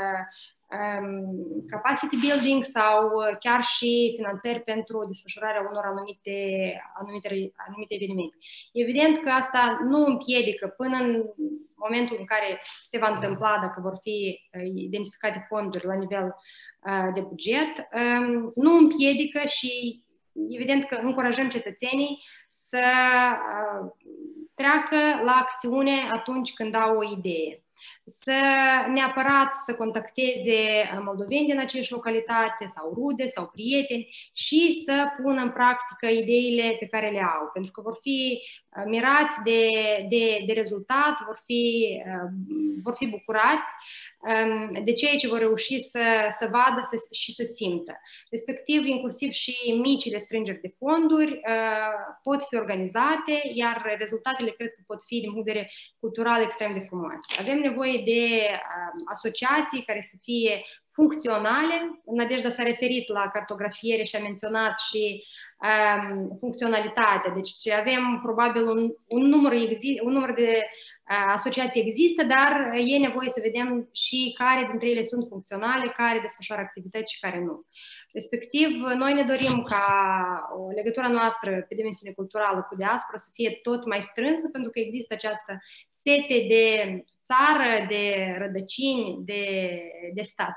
capacity building sau chiar și finanțări pentru desfășurarea unor anumite, anumite, anumite evenimente. Evident că asta nu împiedică până în momentul în care se va întâmpla, dacă vor fi identificate fonduri la nivel de buget, nu împiedică și evident că încurajăm cetățenii să treacă la acțiune atunci când au o idee. Să neapărat să contacteze moldoveni din aceeași localitate sau rude sau prieteni și să pună în practică ideile pe care le au, pentru că vor fi mirați de, de, de rezultat, vor fi, vor fi bucurați de ceea ce vor reuși să, să vadă să, și să simtă. Respectiv, inclusiv și micile strângeri de fonduri pot fi organizate, iar rezultatele cred că pot fi din punct de vedere cultural extrem de frumoase. Avem nevoie de asociații care să fie funcționale. Nadejda s-a referit la cartografiere și a menționat și um, funcționalitate. Deci avem probabil un, un, număr, un număr de uh, asociații există, dar e nevoie să vedem și care dintre ele sunt funcționale, care desfășoară activități și care nu. Respectiv, noi ne dorim ca o legătura noastră pe dimensiune culturală cu diaspora să fie tot mai strânsă, pentru că există această sete de țară, de rădăcini, de, de stat.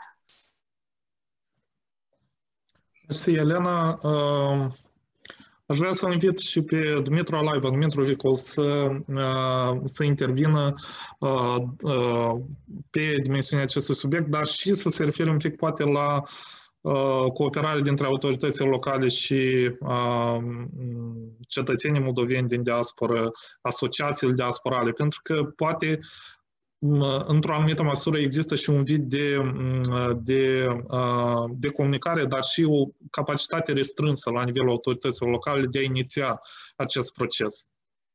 Mersi, Elena. Aș vrea să invit și pe Dumitru Alaiba, Dumitru Vicol, să, să intervină pe dimensiunea acestui subiect, dar și să se refere un pic poate la cooperare dintre autoritățile locale și cetățenii moldoveni din diasporă, asociațiile diasporale, pentru că poate într-o anumită măsură există și un vid de, de, de comunicare, dar și o capacitate restrânsă la nivelul autorităților locale de a iniția acest proces.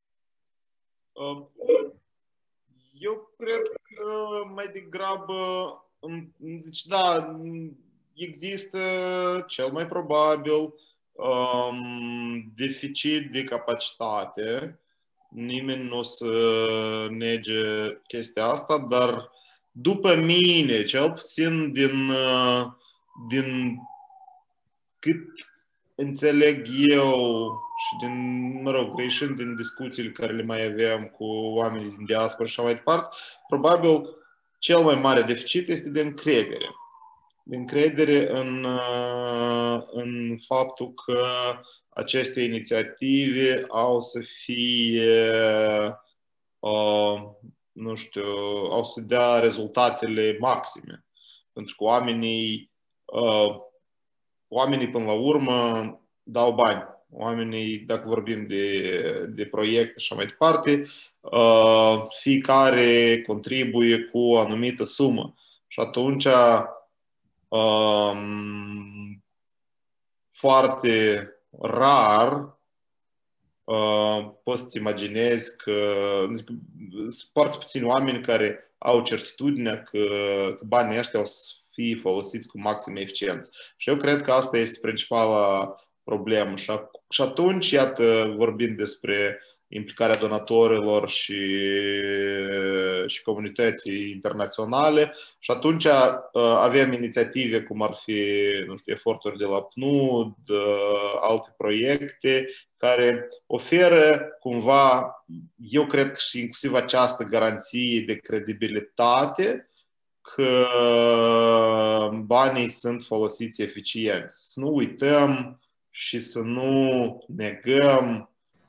Eu cred că mai degrabă, deci da, există cel mai probabil um, deficit de capacitate. Nimeni nu o să nege chestia asta, dar după mine, cel puțin din, din cât înțeleg eu și din, mă rog, greșind din discuțiile care le mai aveam cu oamenii din diaspora și așa mai departe, probabil cel mai mare deficit este de încredere. De încredere în, în faptul că aceste inițiative au să fie, uh, nu știu, au să dea rezultatele maxime. Pentru că oamenii, uh, oamenii până la urmă dau bani. Oamenii, dacă vorbim de, de proiecte și așa mai departe, uh, fiecare contribuie cu o anumită sumă. Și atunci um, foarte rar uh, poți să-ți imaginezi că sunt foarte puțini oameni care au certitudinea că, că banii ăștia o să fie folosiți cu maximă eficiență. Și eu cred că asta este principala problemă. Și atunci, iată, vorbind despre implicarea donatorilor și, și comunității internaționale. Și atunci uh, avem inițiative cum ar fi, nu știu, eforturi de la P N U D, uh, alte proiecte care oferă cumva, eu cred că și inclusiv această garanție de credibilitate că banii sunt folosiți eficient. Să nu uităm și să nu negăm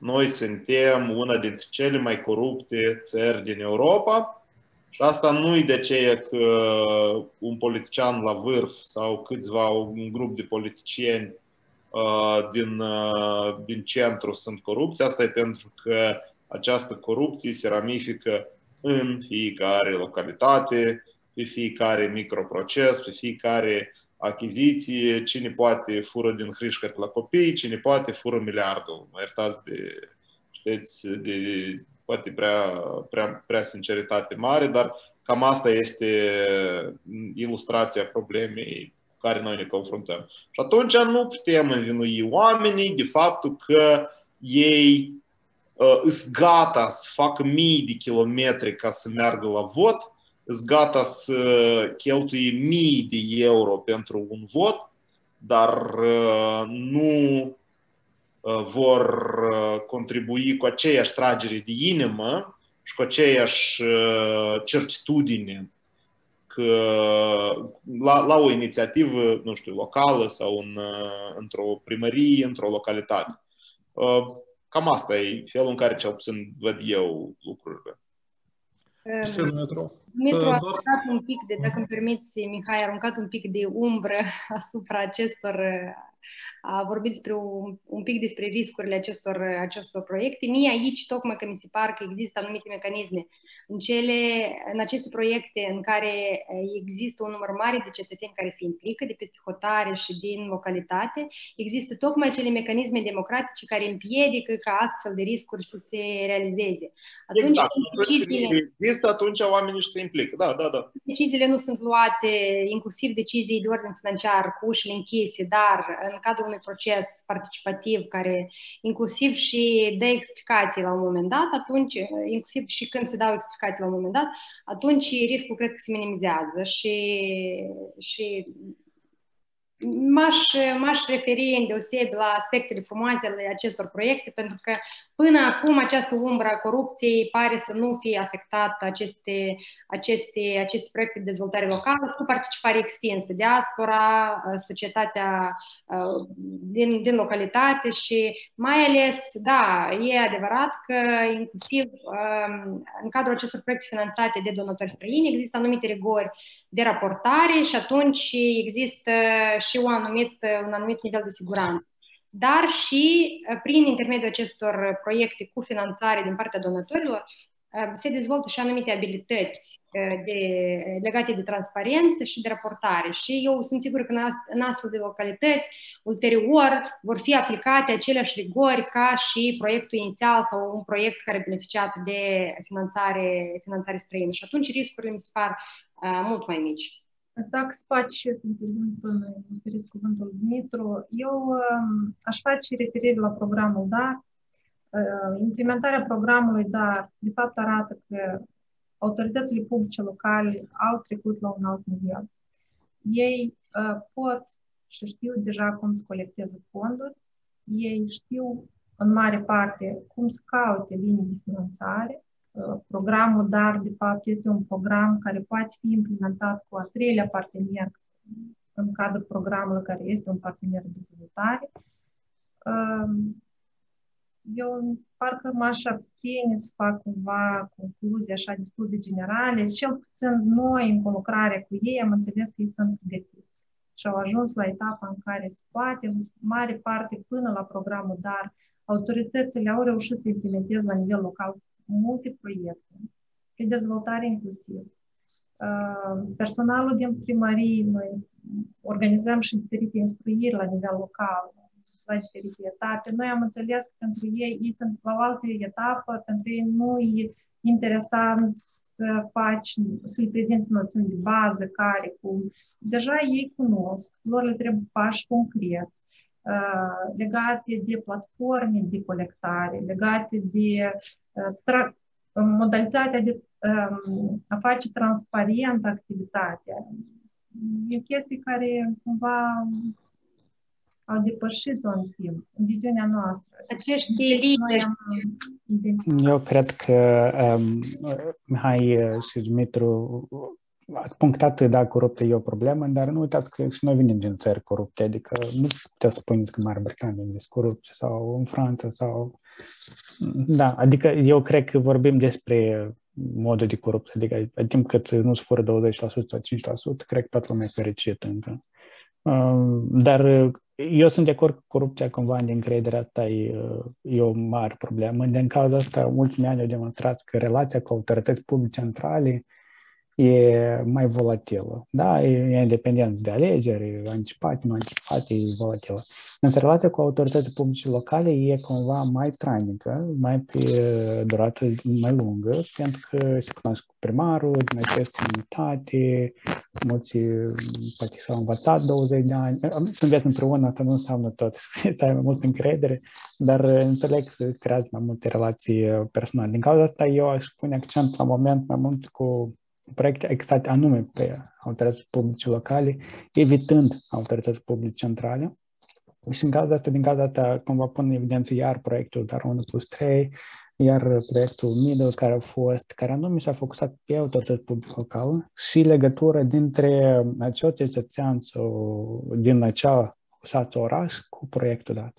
noi suntem una dintre cele mai corupte țări din Europa. Și asta nu-i de aceea că un politician la vârf sau câțiva, un grup de politicieni din, din centru sunt corupți. Asta e pentru că această corupție se ramifică în fiecare localitate, pe fiecare microproces, pe fiecare achiziție, cine poate fură din hrișcă la copii, cine poate fură miliardul. Mă iertați de, știți, de poate prea, prea, prea sinceritate mare, dar cam asta este ilustrația problemei cu care noi ne confruntăm. Și atunci nu putem învinui oamenii de faptul că ei uh, îs gata să facă mii de kilometri ca să meargă la vot, îs gata să cheltuie mii de euro pentru un vot, dar uh, nu vor contribui cu aceeași tragere de inimă și cu aceeași certitudine că la, la o inițiativă, nu știu, locală sau în, într-o primărie, într-o localitate. Cam asta e felul în care cel puțin văd eu lucrurile. Dumitru a aruncat un pic de, dacă îmi permiți, Mihai, a aruncat un pic de umbră asupra acestor, a vorbit despre un, un pic despre riscurile acestor, acestor proiecte. Mie aici, tocmai că mi se par că există anumite mecanisme în, cele, în aceste proiecte în care există un număr mare de cetățeni care se implică de peste hotare și din localitate, există tocmai acele mecanisme democratice care împiedică ca astfel de riscuri să se realizeze. Atunci, exact. Deciziile... Există, atunci oamenii se implică. Da, da, da. Deciziile nu sunt luate, inclusiv decizii de ordin financiar, cu ușile închise, dar în cadrul unui proces participativ care inclusiv și dă explicații la un moment dat, atunci, inclusiv și când se dau explicații la un moment dat, atunci riscul cred că se minimizează și, și m-aș, m-aș referi îndeosebi la aspectele frumoase ale acestor proiecte, pentru că până acum această umbră a corupției pare să nu fie afectat aceste, aceste, aceste proiecte de dezvoltare locală cu participare extinsă, diaspora, societatea din, din localitate și mai ales, da, e adevărat că inclusiv în cadrul acestor proiecte finanțate de donatori străini există anumite rigori de raportare și atunci există și un anumit, un anumit nivel de siguranță. Dar și prin intermediul acestor proiecte cu finanțare din partea donatorilor se dezvoltă și anumite abilități de, legate de transparență și de raportare. Și eu sunt sigură că în astfel de localități, ulterior, vor fi aplicate aceleași rigori ca și proiectul inițial sau un proiect care beneficiat de finanțare, finanțare străină. Și atunci riscurile mi se par uh, mult mai mici. Dacă spați și eu să intervin până referiți cuvântul Dumitru, eu uh, aș face referire la programul D A R. Uh, implementarea programului D A R de fapt arată că autoritățile publice locale au trecut la un alt nivel. Ei uh, pot și știu deja cum să colecteze fonduri, ei știu în mare parte cum să caute linii de finanțare. Programul D A R, de fapt, este un program care poate fi implementat cu a treilea partener în cadrul programului, care este un partener de dezvoltare. Eu parcă m-aș abține să fac cumva concluzii așa destul de generale. Cel puțin noi, în colaborare cu ei, am înțeles că ei sunt pregătiți și au ajuns la etapa în care se poate, în mare parte, până la programul D A R, autoritățile au reușit să implementeze la nivel local multe proiecte de dezvoltare inclusiv. Personalul din primării, noi organizăm și diferite instruiri la nivel local, la diferite etape. Noi am înțeles că pentru ei, ei sunt la o altă etapă, pentru ei nu e interesant să faci, să-i prezinți noțiuni de bază, care, cum. Deja ei cunosc, lor le trebuie pași concreți, Uh, legate de platforme de colectare, legate de uh, modalitatea de uh, a face transparent activitatea. E chestii care cumva au depășit-o în timp, în viziunea noastră. Acești lideri. Eu cred că um, Mihai și Dumitru ați punctat, da, corupție e o problemă, dar nu uitați că și noi venim din țări corupte, adică nu puteți să spuneți că Marea Britanie este corupție sau în Franța sau Da, adică eu cred că vorbim despre modul de corupție, adică în timp cât nu se fură douăzeci la sută sau cinci la sută, cred că toată lumea e fericită încă. Dar eu sunt de acord că corupția cumva de încrederea asta e, e o mare problemă. Din cauza asta, ultimii ani au demonstrat că relația cu autorități publice centrale e mai volatilă. Da, e independent de alegeri, anticipate, nu anticipate, e volatilă. Însă relația cu autoritățile publice locale e cumva mai trainică, mai pe durată mai lungă, pentru că se cunosc cu primarul, mai comunitate, mulți poate s-au învățat douăzeci de ani. Să înveți împreună, asta nu înseamnă tot să ai mai multă încredere, dar înțeleg să creează mai multe relații personale. Din cauza asta eu aș pune accent la moment mai mult cu proiecte exact anume pe autorități publice locale, evitând autorități publice centrale. Și în cazul asta, din cazul asta, cumva pun în evidență iar proiectul Dar unu plus trei, iar proiectul Middle, care a fost, care anume s-a focusat pe autorități publice locale și legătură dintre acel cetățean sau din acea sat oraș cu proiectul dat.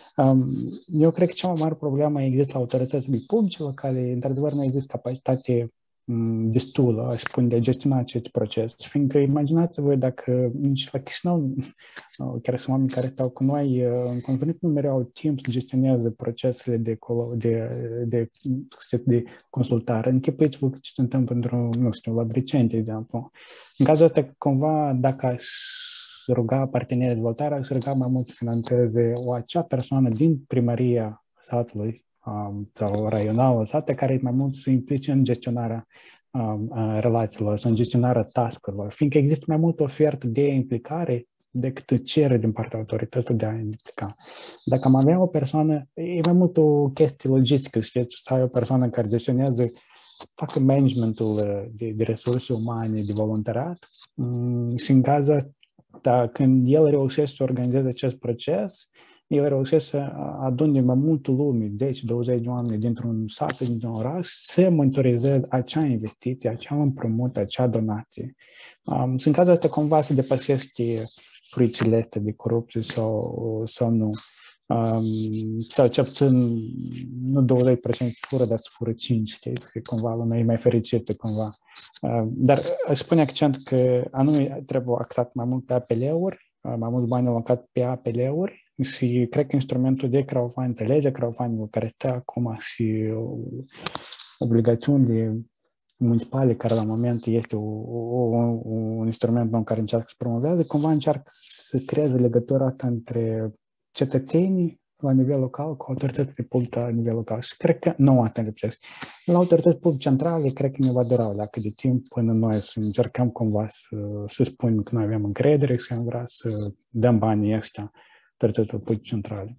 Eu cred că cea mai mare problemă există la autoritățile publice locale, într-adevăr nu există capacitate destulă, aș spune, de a gestiona acest proces. Fiindcă imaginați-vă dacă nici la Chișinău, chiar sunt oameni care stau cu noi, în conflict nu mereu au timp să gestioneze procesele de, de, de, de consultare. Închipuiți-vă ce se întâmplă într-un, nu știu, la Briceni, de exemplu. În cazul ăsta, cumva, dacă aș ruga partenerii de dezvoltare, aș ruga mai mult să finanțeze o acea persoană din primăria satului sau raională, sate care mai mult se implice în gestionarea um, relațiilor, în gestionarea task-urilor, fiindcă există mai multă ofertă de implicare decât cere din partea autorității de a implica. Dacă am avea o persoană, e mai mult o chestie logistică, știți, să ai o persoană care gestionează, facă managementul de, de resurse umane, de voluntariat, um, și în cazul ăsta, când el reușește să organizeze acest proces, el reușește să adune mai multă lume, zece douăzeci de oameni dintr-un sat, dintr-un oraș, să monitorizeze acea investiție, acea împrumut, acea donație. Um, și în cazul ăsta cumva se depășește fricile astea de corupție sau, sau nu. Um, sau ce puțin, nu douăzeci la sută fură, dar se fură cinci, știți, că cumva lumea e mai fericită cumva. Um, dar aș pune accent că anume trebuie axat mai mult pe A P L-uri, mai mult bani alocat pe A P L-uri, și cred că instrumentul de crowdfunding, legea crowdfunding care stă acum și obligațiunile municipale, care la moment este o, o, un instrument în care încearcă să promovează, cumva încearcă să creeze legătura asta între cetățenii la nivel local cu autoritățile publice la nivel local. Și cred că nu asta lipsește. La autorități publice centrale, cred că ne va dura o leacă de timp până noi să încercăm cumva să, să spunem că noi avem încredere și am vrea să dăm banii ăștia autorităților publice centrale.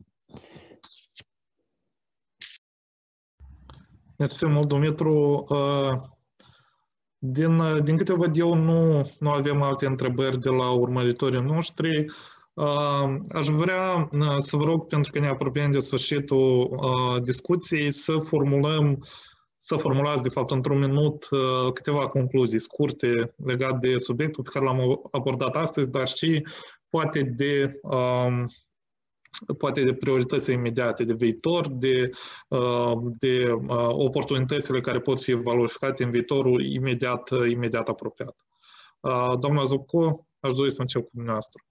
Mersi mult, Dumitru. Din, din câte văd eu, nu, nu avem alte întrebări de la urmăritorii noștri. Aș vrea să vă rog, pentru că ne apropiem de sfârșitul discuției, să formulăm, să formulați, de fapt, într-un minut câteva concluzii scurte legate de subiectul pe care l-am abordat astăzi, dar și poate de, poate de priorități imediate de viitor, de, de oportunitățile care pot fi valorificate în viitorul imediat, imediat apropiat. Doamna Zubco, aș dori să încep cu dumneavoastră.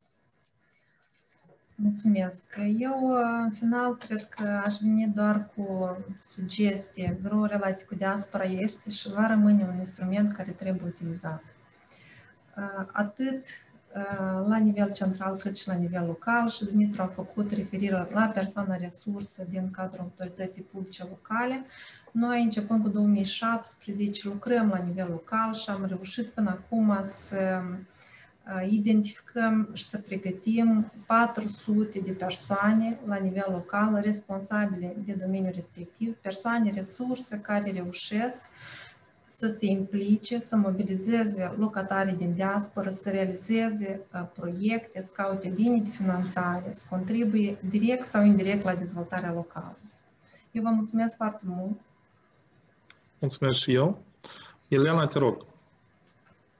Mulțumesc. Eu, în final, cred că aș veni doar cu sugestie. Biroul Relații cu Diaspora este și va rămâne un instrument care trebuie utilizat. Atât la nivel central cât și la nivel local, și Dumitru a făcut referire la persoana resursă din cadrul autorității publice locale. Noi, începând cu două mii șaptesprezece, lucrăm la nivel local și am reușit până acum să identificăm și să pregătim patru sute de persoane la nivel local responsabile de domeniul respectiv, persoane resurse care reușesc să se implice, să mobilizeze locatarii din diaspora, să realizeze proiecte, să caute linii de finanțare, să contribuie direct sau indirect la dezvoltarea locală. Eu vă mulțumesc foarte mult. Mulțumesc și eu. Elena, te rog.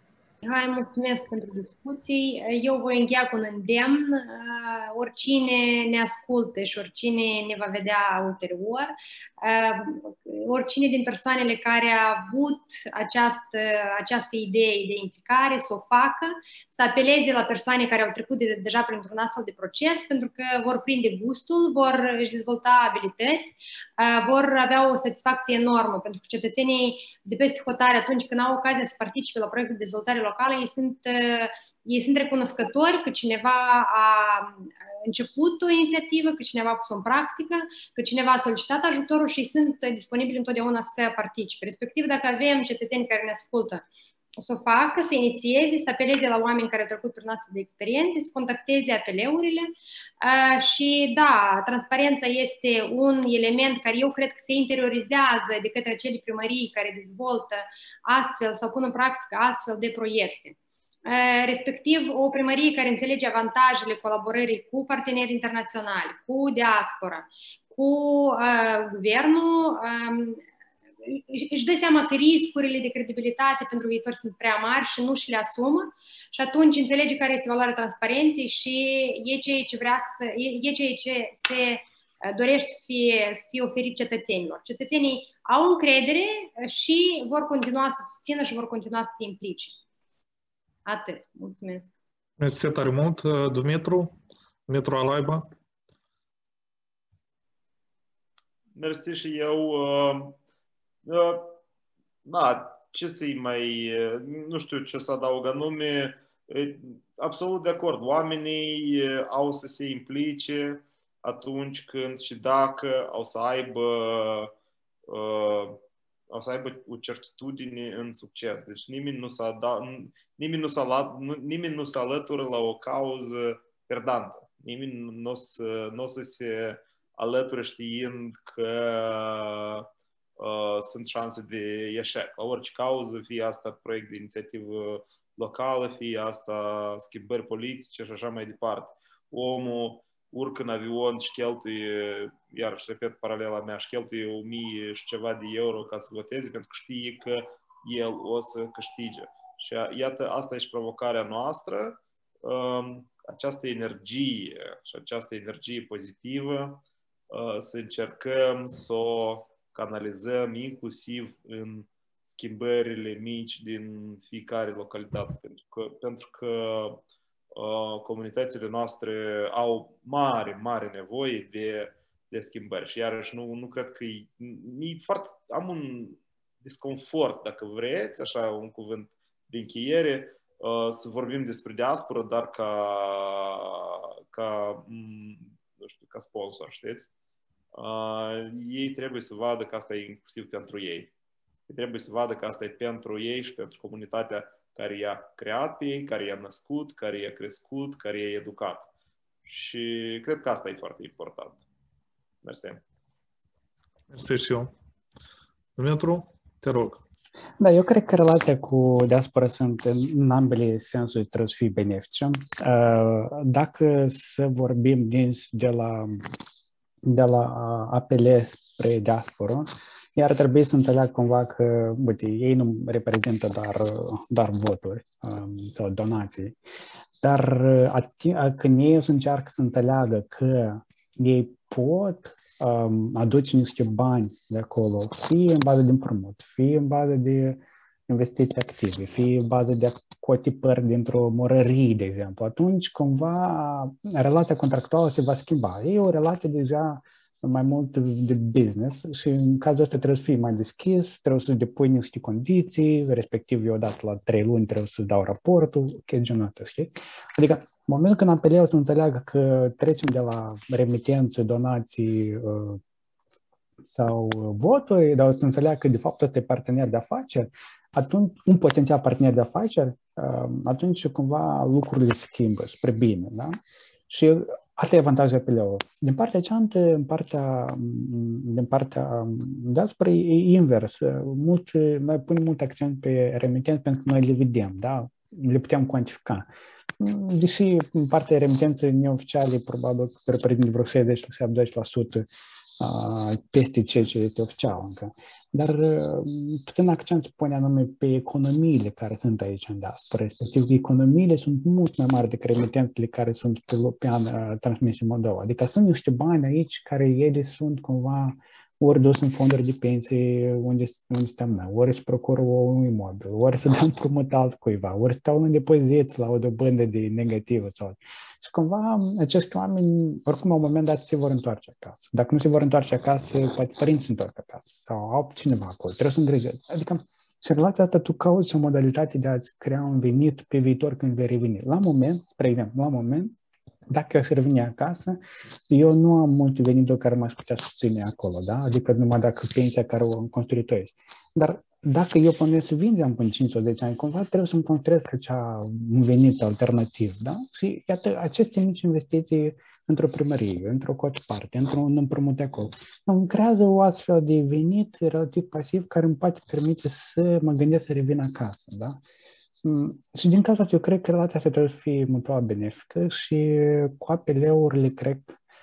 Hai, mulțumesc pentru discuții. Eu voi încheia cu un îndemn. Oricine ne ascultă și oricine ne va vedea ulterior, oricine din persoanele care a avut această, această idee de implicare să o facă, să apeleze la persoane care au trecut de, deja printr-un astfel de proces, pentru că vor prinde gustul, vor își dezvolta abilități, vor avea o satisfacție enormă, pentru că cetățenii de peste hotare, atunci când au ocazia să participe la proiectul de dezvoltare locală, ei sunt, ei sunt recunoscători că cineva a început o inițiativă, că cineva a pus-o în practică, că cineva a solicitat ajutorul și sunt disponibili întotdeauna să participe. Respectiv, dacă avem cetățeni care ne ascultă, să o facă, să inițieze, să apeleze la oameni care au trecut prin astfel de experiențe, să contacteze A P L-urile și da, transparența este un element care eu cred că se interiorizează de către acele primării care dezvoltă astfel sau pun în practică astfel de proiecte. Respectiv, o primărie care înțelege avantajele colaborării cu parteneri internaționali, cu diaspora, cu uh, guvernul, um, își dă seama că riscurile de credibilitate pentru viitor sunt prea mari și nu și le asumă și atunci înțelege care este valoarea transparenței și e ceea ce vrea să, e, e ceea ce se dorește să fie, să fie oferit cetățenilor. Cetățenii au încredere și vor continua să susțină și vor continua să se implice. Atât. Mulțumesc. Mersi tare mult, Dumitru. Dumitru Alaiba. Mersi și eu. Uh, da, ce să-i mai... Nu știu ce să adaug anume. Absolut de acord. Oamenii au să se implice atunci când și dacă au să aibă uh, o să aibă o certitudine în succes. Deci nimeni nu se nimeni nu se nimeni nu se alătură la o cauză perdantă. Nimeni nu o să, nu o să se alăture știind că uh, sunt șanse de eșec. La orice cauză, fie asta proiect de inițiativă locală, fie asta schimbări politice și așa mai departe. Omul urcă în avion și cheltuie, iarăși repet paralela mea, și cheltuie o mie și ceva de euro ca să voteze pentru că știe că el o să câștige. Și iată, asta e și provocarea noastră, această energie și această energie pozitivă să încercăm să o canalizăm inclusiv în schimbările mici din fiecare localitate. Pentru că, pentru că comunitățile noastre au mare, mare nevoie de, de schimbări. Și iarăși nu, nu cred că e, e foarte, am un disconfort, dacă vreți, așa un cuvânt de încheiere, să vorbim despre diaspora, dar ca, ca, nu știu, ca sponsor, știți? Ei trebuie să vadă că asta e inclusiv pentru ei. Ei trebuie să vadă că asta e pentru ei și pentru comunitatea care i-a creat pe ei, care i-a născut, care i-a crescut, care i-a educat. Și cred că asta e foarte important. Mersi. Mersi și eu. Dumitru, te rog. Da, eu cred că relația cu diaspora sunt în ambele sensuri trebuie să fie benefice. Dacă să vorbim de la, de la A P L spre diaspora, iar ar trebui să înțeleagă cumva că, uite, ei nu reprezintă doar, doar voturi um, sau donații, dar ati- când ei o să încearcă să înțeleagă că ei pot um, aduce niște bani de acolo, fie în bază de împrumut, fie în bază de investiții active, fie în bază de cotipări dintr-o morărie, de exemplu, atunci cumva relația contractuală se va schimba. E o relație deja mai mult de business și în cazul ăsta trebuie să fii mai deschis, trebuie să depui niște condiții, respectiv eu odată la trei luni trebuie să dau raportul, chestia asta, știi? Adică în momentul când apeleu să înțeleagă că trecem de la remitențe, donații uh, sau voturi, dar să înțeleagă că de fapt ăsta e partener de afaceri, atunci un potențial partener de afaceri, uh, atunci cumva lucrurile se schimbă spre bine, da? Și asta e avantajul A P L-ului. Din partea cealaltă, în partea, din partea diaspora e invers. Mult, noi punem mult accent pe remitenți pentru că noi le vedem, da? Le putem cuantifica. Deși în partea remitenței neoficiale probabil reprezintă vreo șaizeci la șaptezeci la sută peste ceea ce este oficial încă. Dar puțin accent se pune anume pe economiile care sunt aici în diaspora, respectiv economiile sunt mult mai mari decât remitențele care sunt pe, pe an transmise în Moldova. Adică sunt niște bani aici care ele sunt cumva ori dus în fonduri de pensie unde, unde stăm noi, ori își procură un imobil, ori să dăm împrumut altcuiva, ori stau în depozit la o dobândă de negativă. Sau... Și cumva acești oameni, oricum, la un moment dat se vor întoarce acasă. Dacă nu se vor întoarce acasă, poate părinții se întorc acasă sau au cineva acolo, trebuie să îngrijesc. Adică, și relația asta tu cauți o modalitate de a-ți crea un venit pe viitor când vei reveni. La moment, spre exemplu, la moment, dacă eu aș reveni acasă, eu nu am multe venituri care m-aș putea susține acolo, da? Adică numai dacă pensia care o am construit-o aici. Dar dacă eu plănesc să vindem până cinci sau zece ani, cumva trebuie să-mi construiesc acea un venit alternativ, da? Și iată, aceste mici investiții într-o primărie, într-o cote-parte, într-un împrumut de acolo, îmi creează o astfel de venit relativ pasiv care îmi poate permite să mă gândesc să revin acasă, da? Și din cauza asta eu cred că relația asta trebuie să fie mutual benefică și cu A P L-urile, cred,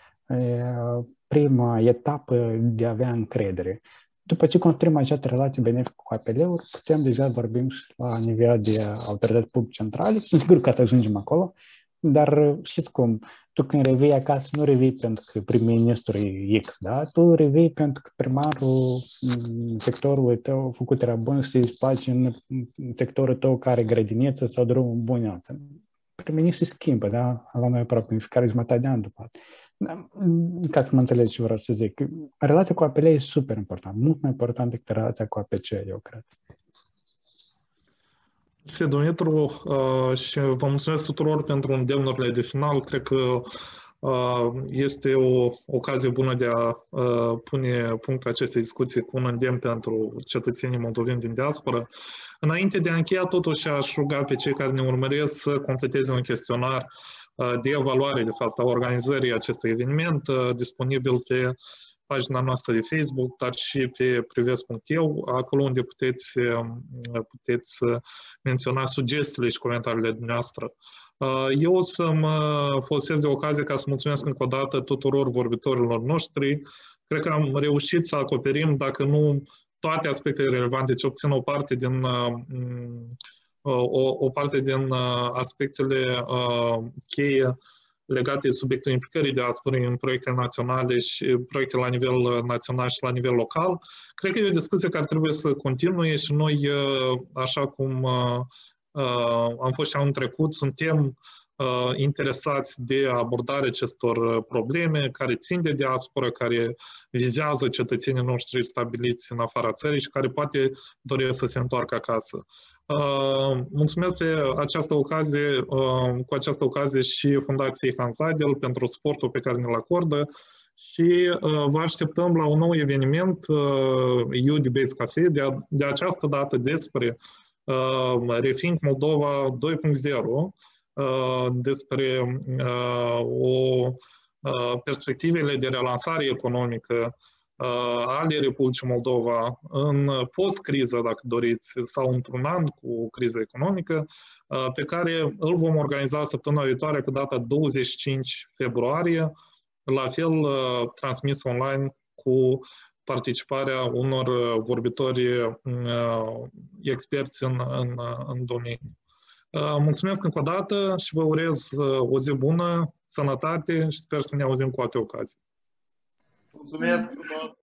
prima etapă de a avea încredere. După ce construim această relație benefică cu A P L-uri, putem deja vorbim și la nivel de autorități publice centrale, sigur că să ajungem acolo, dar știți cum, tu când revii acasă, nu revii pentru că prim-ministru e X, da? Tu revii pentru că primarul sectorului tău a făcut treaba bună și îți place în sectorul tău care grădiniță sau drumul bun. Prim-ministru se schimbă, da? La noi aproape în fiecare jumătate de an după. Ca să mă înțelegi ce vreau să zic. Relația cu A P L e super important, mult mai important decât relația cu A P C, eu cred. Se, Dumitru, uh, și vă mulțumesc tuturor pentru îndemnurile de final. Cred că uh, este o ocazie bună de a uh, pune punct acestei discuții cu un îndemn pentru cetățenii moldoveni din diaspora. Înainte de a încheia, totuși, aș ruga pe cei care ne urmăresc să completeze un chestionar uh, de evaluare, de fapt, a organizării acestui eveniment, uh, disponibil pe pagina noastră de Facebook, dar și pe privesc punct e u, acolo unde puteți, puteți menționa sugestiile și comentariile dumneavoastră. Eu o să mă folosesc de ocazie ca să mulțumesc încă o dată tuturor vorbitorilor noștri. Cred că am reușit să acoperim, dacă nu toate aspectele relevante, ce obțin o parte din, o, o parte din aspectele cheie legate de subiectul implicării diasporei în proiecte naționale și proiecte la nivel național și la nivel local. Cred că e o discuție care trebuie să continue și noi, așa cum am fost și anul trecut, suntem interesați de abordarea acestor probleme care țin de diaspora, care vizează cetățenii noștri stabiliți în afara țării și care poate doresc să se întoarcă acasă. Mulțumesc pe această ocazie, cu această ocazie și Fundației Hans Seidel pentru suportul pe care ne-l acordă și vă așteptăm la un nou eveniment E U Debates Cafe, de, a, de această dată despre Rethink Moldova doi punct zero, despre o perspectivele de relansare economică ale Republicii Moldova în post-criză, dacă doriți, sau într-un an cu criză economică, pe care îl vom organiza săptămâna viitoare cu data douăzeci și cinci februarie, la fel transmis online cu participarea unor vorbitori experți în, în, în domeniu. Mulțumesc încă o dată și vă urez o zi bună, sănătate și sper să ne auzim cu alte ocazii. Mulțumesc frumos!